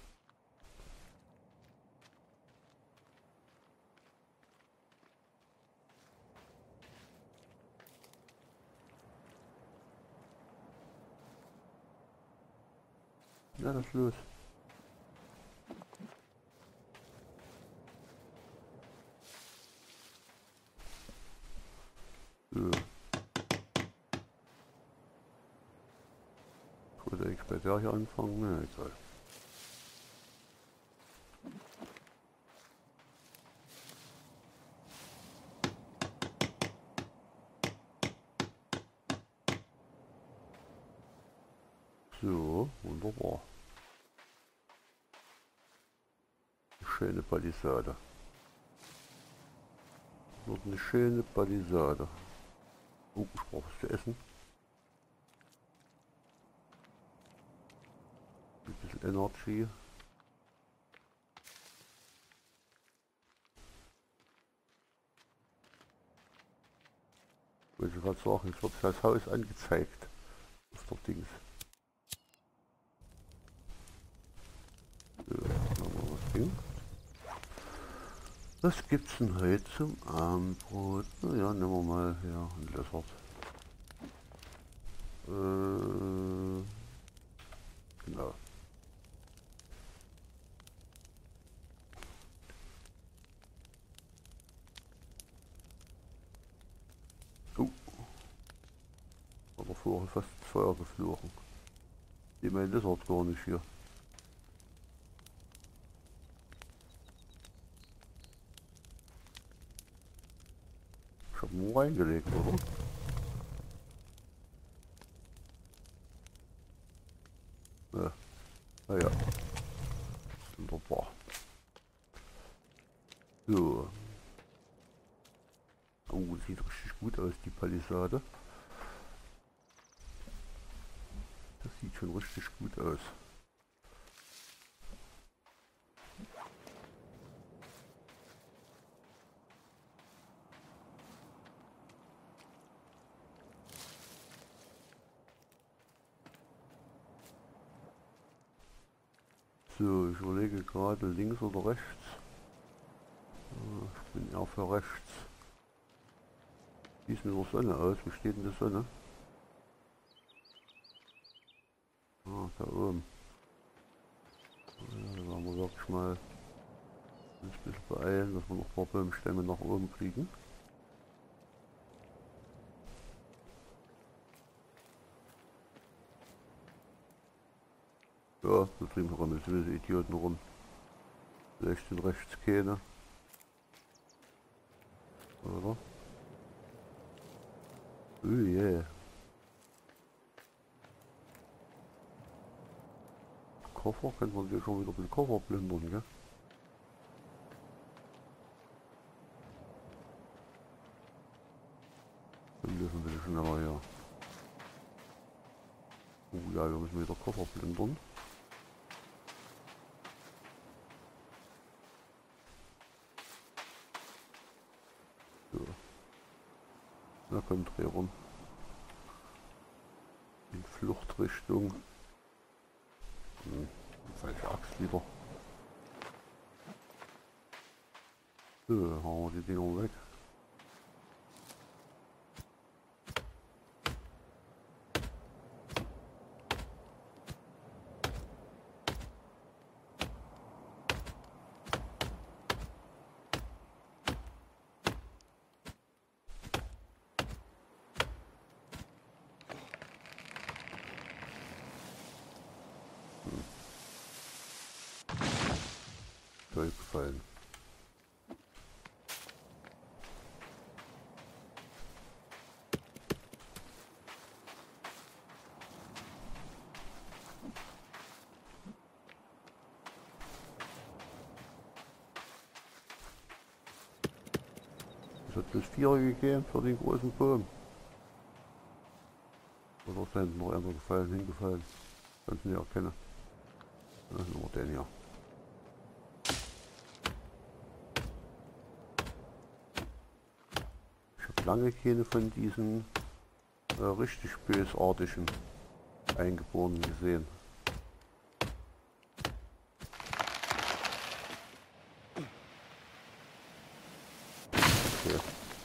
Ja, das ist los. So. Ich wollte eigentlich bei der hier anfangen, ne, egal. So, wunderbar. Schöne Palisade. Wird eine schöne Palisade. Oh, ich brauche was zu essen. Ein bisschen Energy. Wollte ich gerade sagen, es wird das Haus angezeigt. Auf der Dings. So, machen wir was hin. Was gibt's denn heute zum Abendbrot? Naja, nehmen wir mal hier ein Lessert. Äh, genau. Oh. Aber vorher fast ins Feuer geflogen. Ich mein Lessert gar nicht hier. Ich hab nur reingelegt, oder? Ja. Naja. Wunderbar. So. Oh, sieht richtig gut aus, die Palisade. Das sieht schon richtig gut aus. So, ich überlege gerade links oder rechts. Ich bin eher für rechts. Wie sieht denn die Sonne aus? Wie steht denn die Sonne? Ah, da oben. Ja, da werden wir wirklich mal ein bisschen beeilen, dass wir noch ein paar Baumstämme nach oben kriegen. Ja, da drüben rammeln so diese Idioten rum. Rechts und rechts keine. Oder? Oh yeah. Koffer, könnte man sich schon wieder den Koffer plündern, gell? Dann dürfen wir schneller, ja. Oh ja, wir müssen wieder Koffer plündern. So. Na komm, dreh rum. In Fluchtrichtung. Hm, falsche Axt wieder. So, haben wir die Dinger weg. Gefallen. Es hat bloß vier gegeben für den großen Baum. Oder Noch da hinten noch einer gefallen, hingefallen. Kannst du nicht erkennen. Das ist nur den hier. Ich habe lange keine von diesen äh, richtig bösartigen Eingeborenen gesehen. Okay.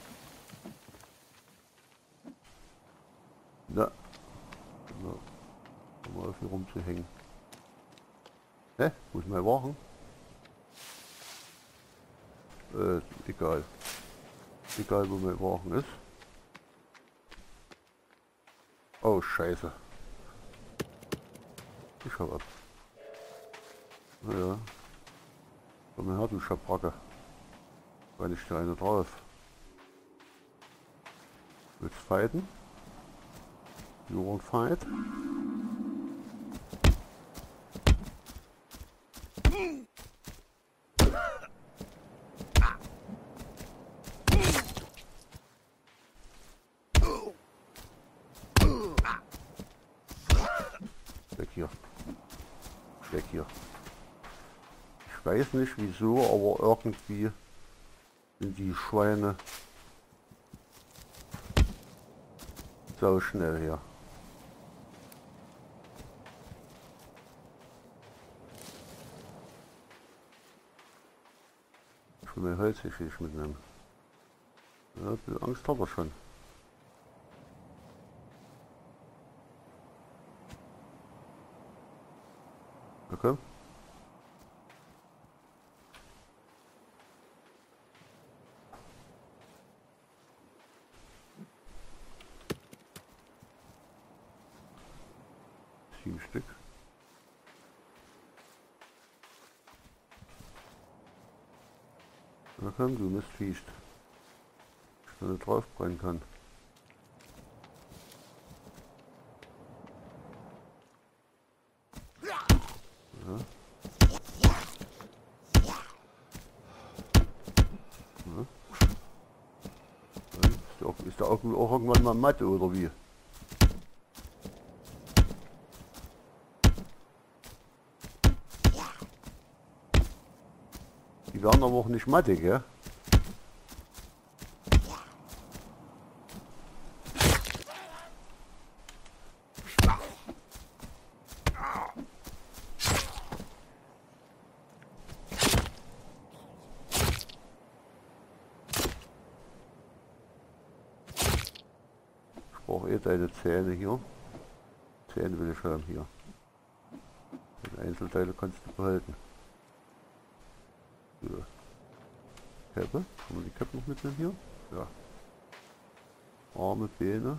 Na. Na. Mal auf hier rumzuhängen. Hä? Muss mal wachen? Äh, egal. Egal wo mein Wachen ist. Oh Scheiße. Ich hab ab. Naja. Komm her, du Schabracke. War nicht der eine drauf. Willst fighten? You won't fight? Weg hier. Weg hier. Ich weiß nicht wieso, aber irgendwie sind die Schweine so schnell hier. Ich will mir Holz hier mitnehmen. Ja, ein bisschen Angst hat er schon. Okay. Sieben Stück. Na komm, du Mistviech. Ich da nicht draufbrennen kann. Ja. Ja. Ist der auch, ist der auch, auch irgendwann mal matt oder wie? Die werden aber auch nicht mattig, ja? Ich brauche eh deine Zähne hier. Zähne will ich haben hier. Die Einzelteile kannst du behalten. So. Käppe. Kann man die Käppe noch mitnehmen hier? Ja. Arme, Beine.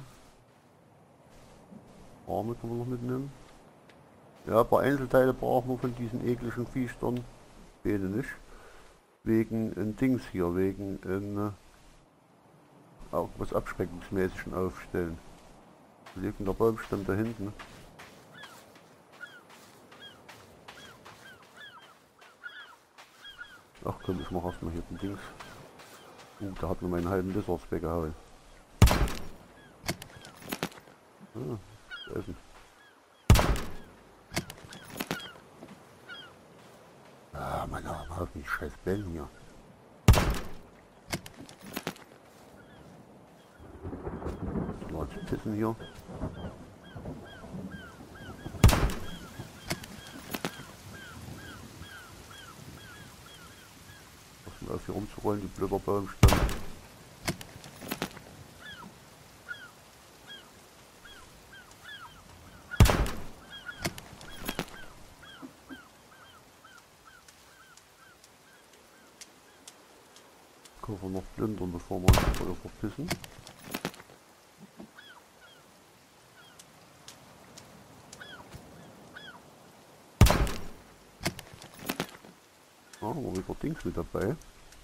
Arme kann man noch mitnehmen. Ja, ein paar Einzelteile brauchen wir von diesen ekligen Viechern. Beine nicht. Wegen ein Dings hier, wegen ein äh, auch was abschreckungsmäßigen aufstellen. Da liegt der Baumstamm da hinten. Ach komm, ich mach erstmal hier den Dings. Uh, da hat mir meinen halben Lizards weggehauen. Ah, Essen. Ah, mein Arm, auf mich scheiß Bellen hier. Mal zu pissen hier. Auf hier rumzurollen, die blöder Baumstamm. Können wir noch plündern, bevor wir uns Feuer verpissen. Ja, haben wir wieder Dings mit dabei.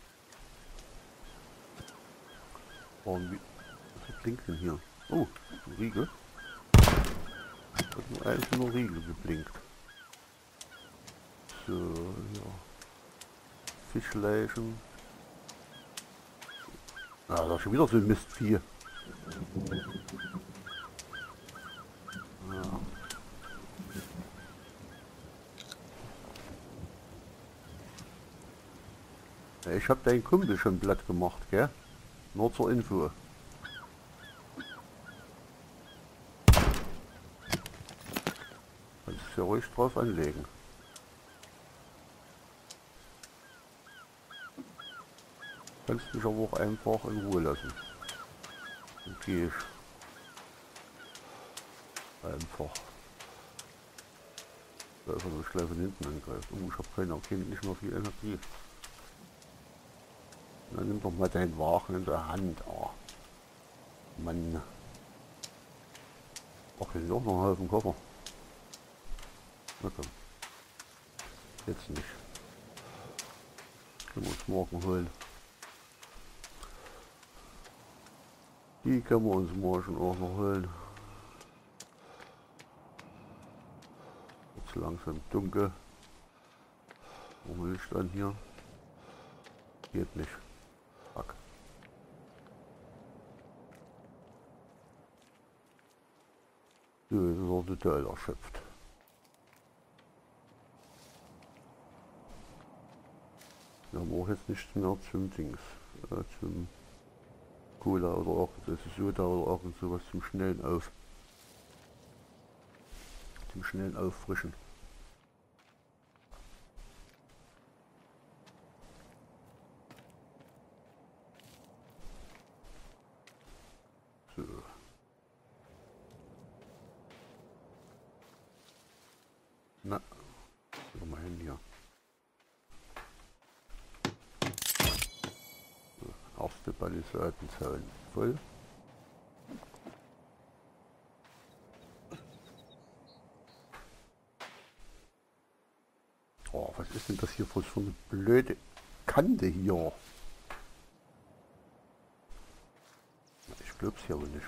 Und wie, was blinkt denn hier? Oh, ein Riegel. Da hat nur eigentlich nur Riegel geblinkt. So, ja. Fischleichen. Ah, da ist schon wieder so ein Mistvieh. Ja, ich habe deinen Kumpel schon platt gemacht, gell? Nur zur Info. Kannst du ja ruhig drauf anlegen. Kannst mich aber auch einfach in Ruhe lassen. Dann gehe ich einfach. Da ist er so gleich von hinten angreift. Oh, ich habe keine, okay, nicht mehr viel Energie. Dann nimm doch mal deinen Wagen in der Hand. Oh. Mann. Ach, hier ist auch noch ein Haufen Koffer. Na komm. Jetzt nicht. Können wir uns morgen holen. Die können wir uns morgen auch noch holen. Jetzt langsam dunkel. Wo will ich dann hier? Geht nicht. Fuck. So, jetzt ist er total erschöpft. Wir haben auch jetzt nichts mehr zum Dings. Äh, zum Cola oder auch das ist Soda oder irgend sowas zum schnellen Auf. Zum schnellen Auffrischen. So. Na, mal hin hier. So, erste Palisadenzaun voll. Oh, was ist denn das hier für so eine blöde Kante hier? Ich glaub's ja wohl nicht.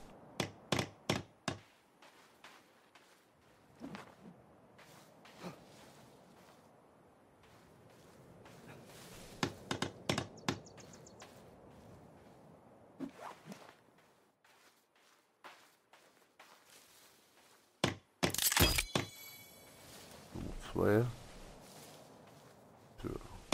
Nummer zwei. So.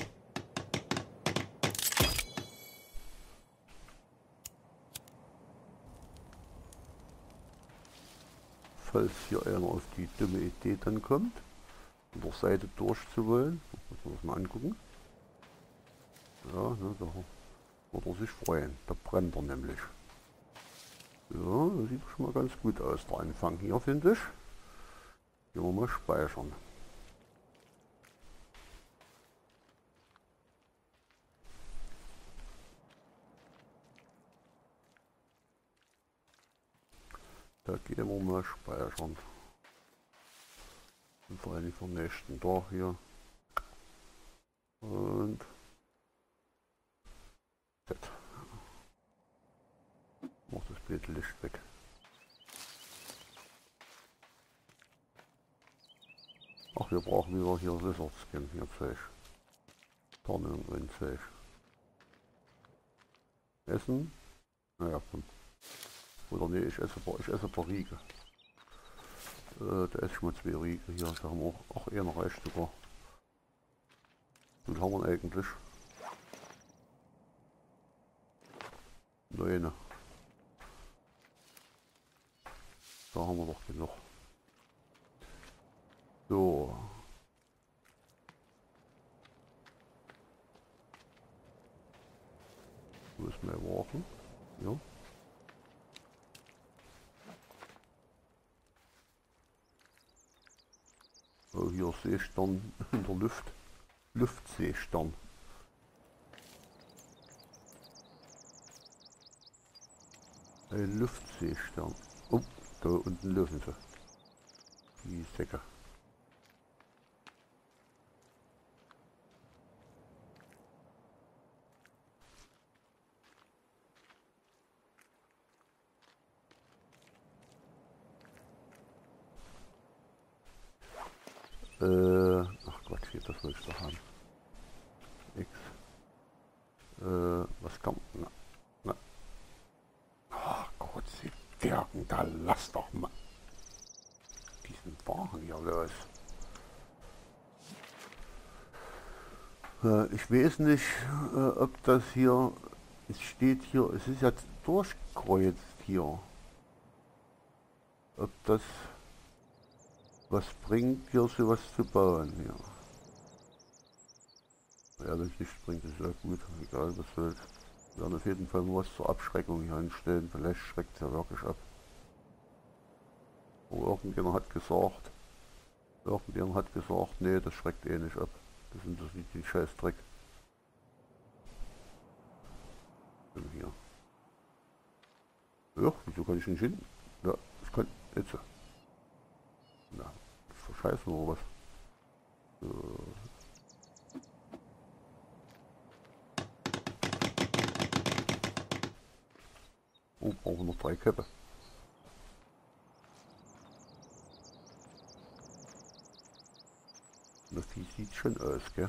Falls hier einer auf die dumme Idee dann kommt, an der Seite durchzuwollen, muss man das mal angucken. Ja, ne, da wird er sich freuen. Da brennt er nämlich. Ja, das sieht schon mal ganz gut aus, der Anfang hier, finde ich. Gehen wir mal speichern. Da gehen wir mal speichern. Und vor allem vom nächsten Tag hier. Und das. Mach das blöde Licht weg. Ach, wir brauchen wieder hier Wizard Skin, hier Zeug. Tarnung und Zeug. Essen? Naja, komm. Oder nee, ich esse, ich esse ein paar Riegel. Äh, da esse ich mal zwei Riegel hier, da haben wir auch, auch eher noch reicht sogar. Und haben wir eigentlich? Neune. Da haben wir doch genug. So. Wo ist mein Wagen? Ja. Oh, hier sehe ich dann in der Luft. Luftseestern. Ein Luftseestern. Oh, da unten laufen sie. Die Säcke. Äh, ach Gott, hier, das will ich doch haben. X. Äh, was kommt? Na, na. Ach Gott, sie Dirken, da lass doch mal diesen Wagen hier los. Äh, ich weiß nicht, äh, ob das hier, es steht hier, es ist jetzt durchkreuzt hier. Ob das was bringt, hier sowas zu bauen hier. Ja, wenn es nicht bringt, ist ja gut, egal was soll's. Wir werden auf jeden Fall mal was zur Abschreckung hier hinstellen, vielleicht schreckt es ja wirklich ab. Aber irgendjemand hat gesagt, irgendjemand hat gesagt, nee, das schreckt eh nicht ab. Das sind das nicht die scheiß Dreck. Hier. Ja, wieso kann ich nicht hin? Ja, ich kann jetzt. Na, verscheißen oder was? So. Oh, brauchen wir noch drei Köpfe. Das sieht schön aus, gell?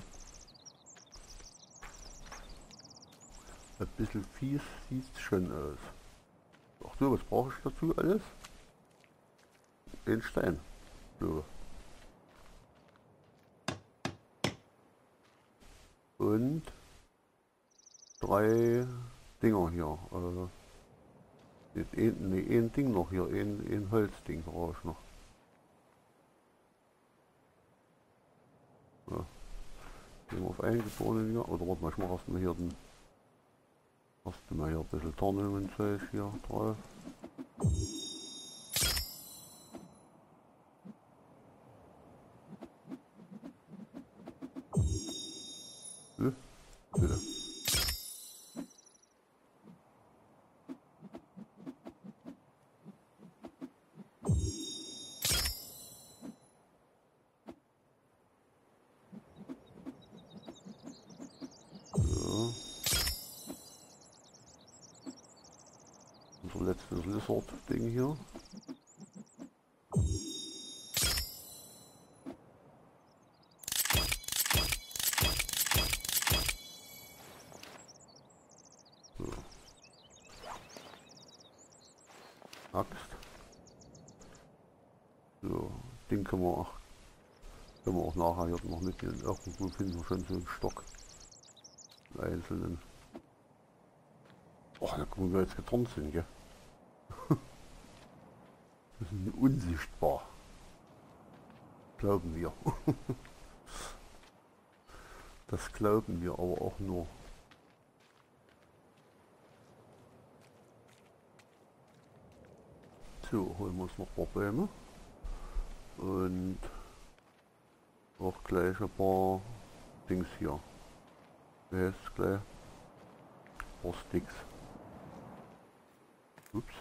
Ein bisschen fies sieht schön aus. Ach so, was brauche ich dazu alles? Den Stein. So. Und drei Dinger hier. Äh, ein, nee, ein Ding noch hier, ein, ein Holzding brauche ich noch. Ja. Gehen wir auf eingeborene hier. Oder warte mal, ich mache erstmal hier den. Erstmal hier ein bisschen Tarnung und Zeug hier drauf. So, bitte. So. Unser letztes Lizard-Ding hier. So. Axt. So, den können wir auch, können wir auch nachher hier noch mitnehmen. Irgendwo finden wir schon so einen Stock. Einen einzelnen. Oh, da gucken wir jetzt geturnt sind, gell? Das sind unsichtbar. Glauben wir. Das glauben wir aber auch nur. So, holen wir uns noch ein paar Bäume. Und auch gleich ein paar Dings hier. Wer ist gleich? Ein paar Sticks. Ups.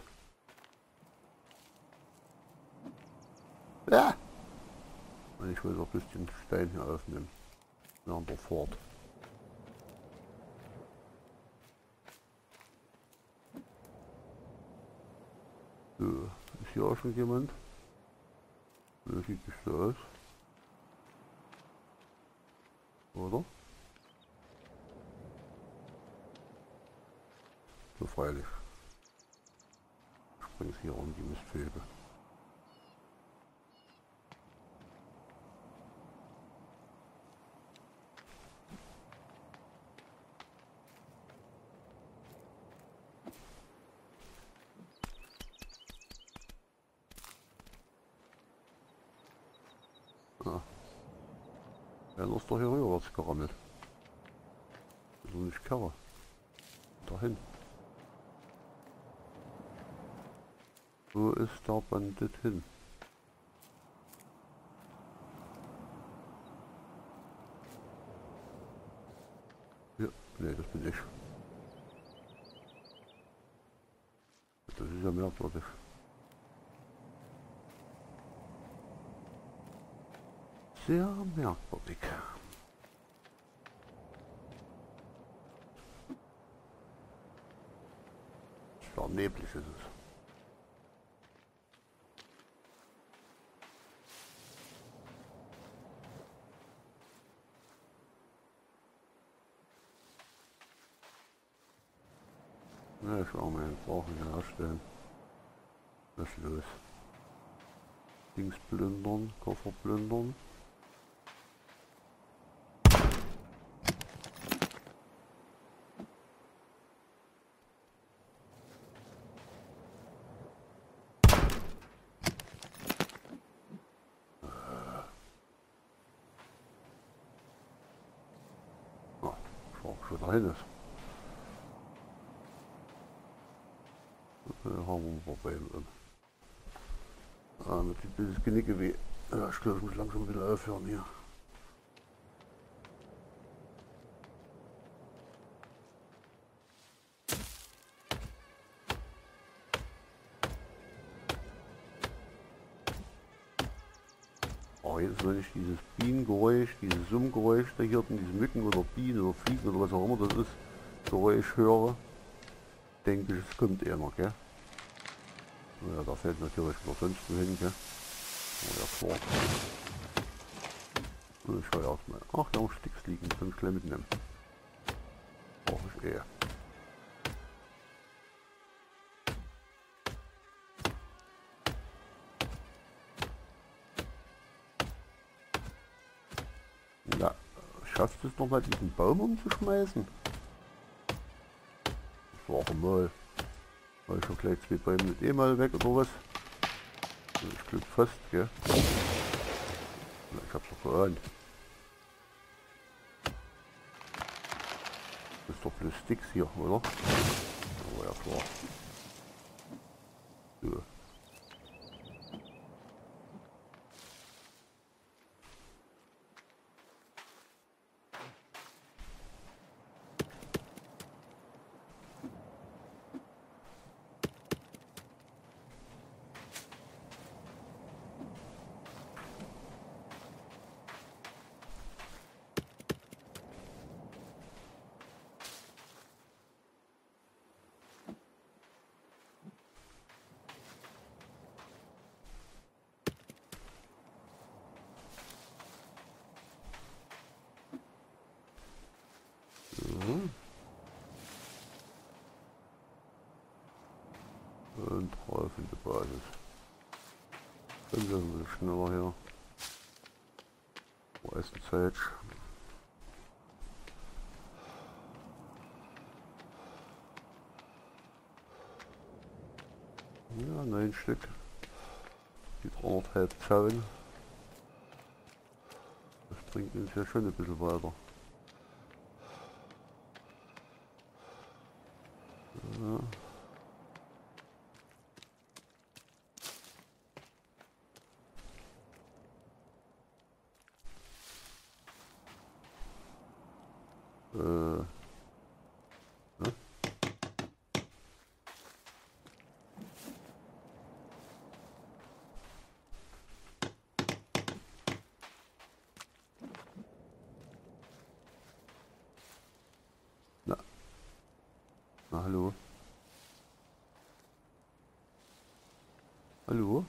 Ja! Und ich will auch ein bisschen Stein hier aufnehmen. Während der Fahrt. So, ist hier auch schon jemand? So sieht es so aus. Oder? So freilich. Ich springe hier um die Misthöfe. Ah. Ja, ist doch hier rüberwärts gerammelt. Das ist doch nicht Kerre. Dahin. Wo ist der Bandit hin? Ja, nee, das bin ich. Das ist ja merkwürdig. Sehr merkwürdig. Ja, neblig ist es. Ja, schau mal, wir brauchen wir herstellen. Was ist los? Dings plündern, Koffer plündern. wieder hin ist. Da haben wir ein Problem. Ah, mit dieses Genicke weh. Ja, ich glaube, ich muss langsam wieder aufhören hier. Oh, jetzt wenn ich dieses Bienengeräusch, dieses Summgeräusch da hier, diese Mücken oder Bienen oder Fliegen oder was auch immer das ist, Geräusch höre, denke ich, es kommt eher noch, gell? Ja, da fällt natürlich wieder sonst wo hin, gell? Oh ja, klar. Und ich schaue erstmal. Ach, da haben Sticks liegen, kann ich gleich mitnehmen. Brauche ich eh. Ja, schaffst du es nochmal diesen Baum umzuschmeißen? Das war auch mal. War ich schon gleich zwei Bäume mit eh mal weg oder was? Ich glaube fast, gell? Ich hab's doch geahnt. Das ist doch bloß Sticks hier, oder? Oh ja, klar. So. Mhm. Und drauf in die Basis. Dann werden wir schneller her. Wo ist die Zeit? Ja, neun Stück. Die dreihundert Zaun. Das bringt uns ja schon ein bisschen weiter. Ja. Äh. Ja. Na. Na, hallo. Hallo.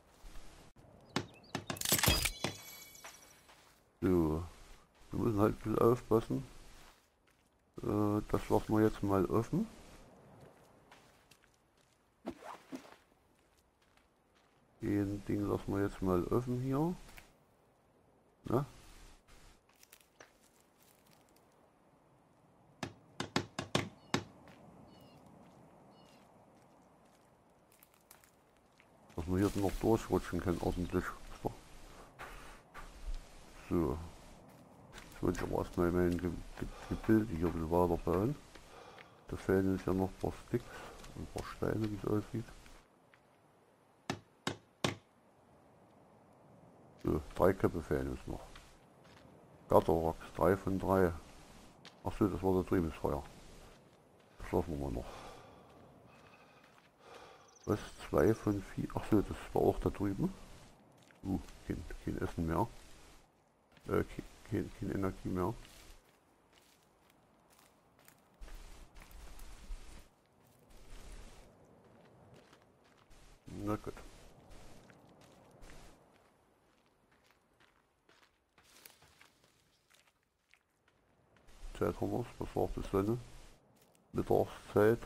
So. Wir müssen halt ein bisschen aufpassen. Äh, das lassen wir jetzt mal offen. Den Ding lassen wir jetzt mal offen hier. Na? Dass man hier noch durchrutschen kann ordentlich. So. Jetzt wollte ich aber erstmal mein Ge Ge Gebilde hier ein bisschen weiter bauen. Da fehlen uns ja noch ein paar Sticks und ein paar Steine, wie es aussieht. So, drei Köpfe fehlen uns noch. Gatterrocks, drei von drei. Achso, das war da drüben das Feuer. Das lassen wir mal noch. Was? Zwei von vier. Achso, das war auch da drüben. Uh, kein, kein Essen mehr. Äh, kein, kein, keine Energie mehr. Na gut. Zeit haben wir es. Was war die Sonne? Mittagszeit.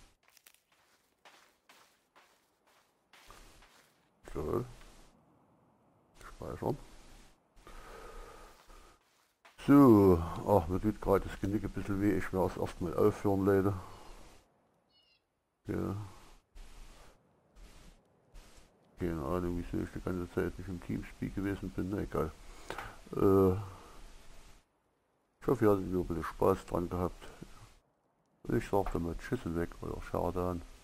So. Speichern. So. Ach, mir tut gerade das Genick ein bisschen weh. Ich werde es erstmal aufhören, Leute. Ja. Keine Ahnung, wieso ich die ganze Zeit nicht im Teamspeak gewesen bin. Na egal. Äh, Ich hoffe, ihr hattet ein bisschen Spaß dran gehabt. Ich sag damit Tschüss weg oder Schadan.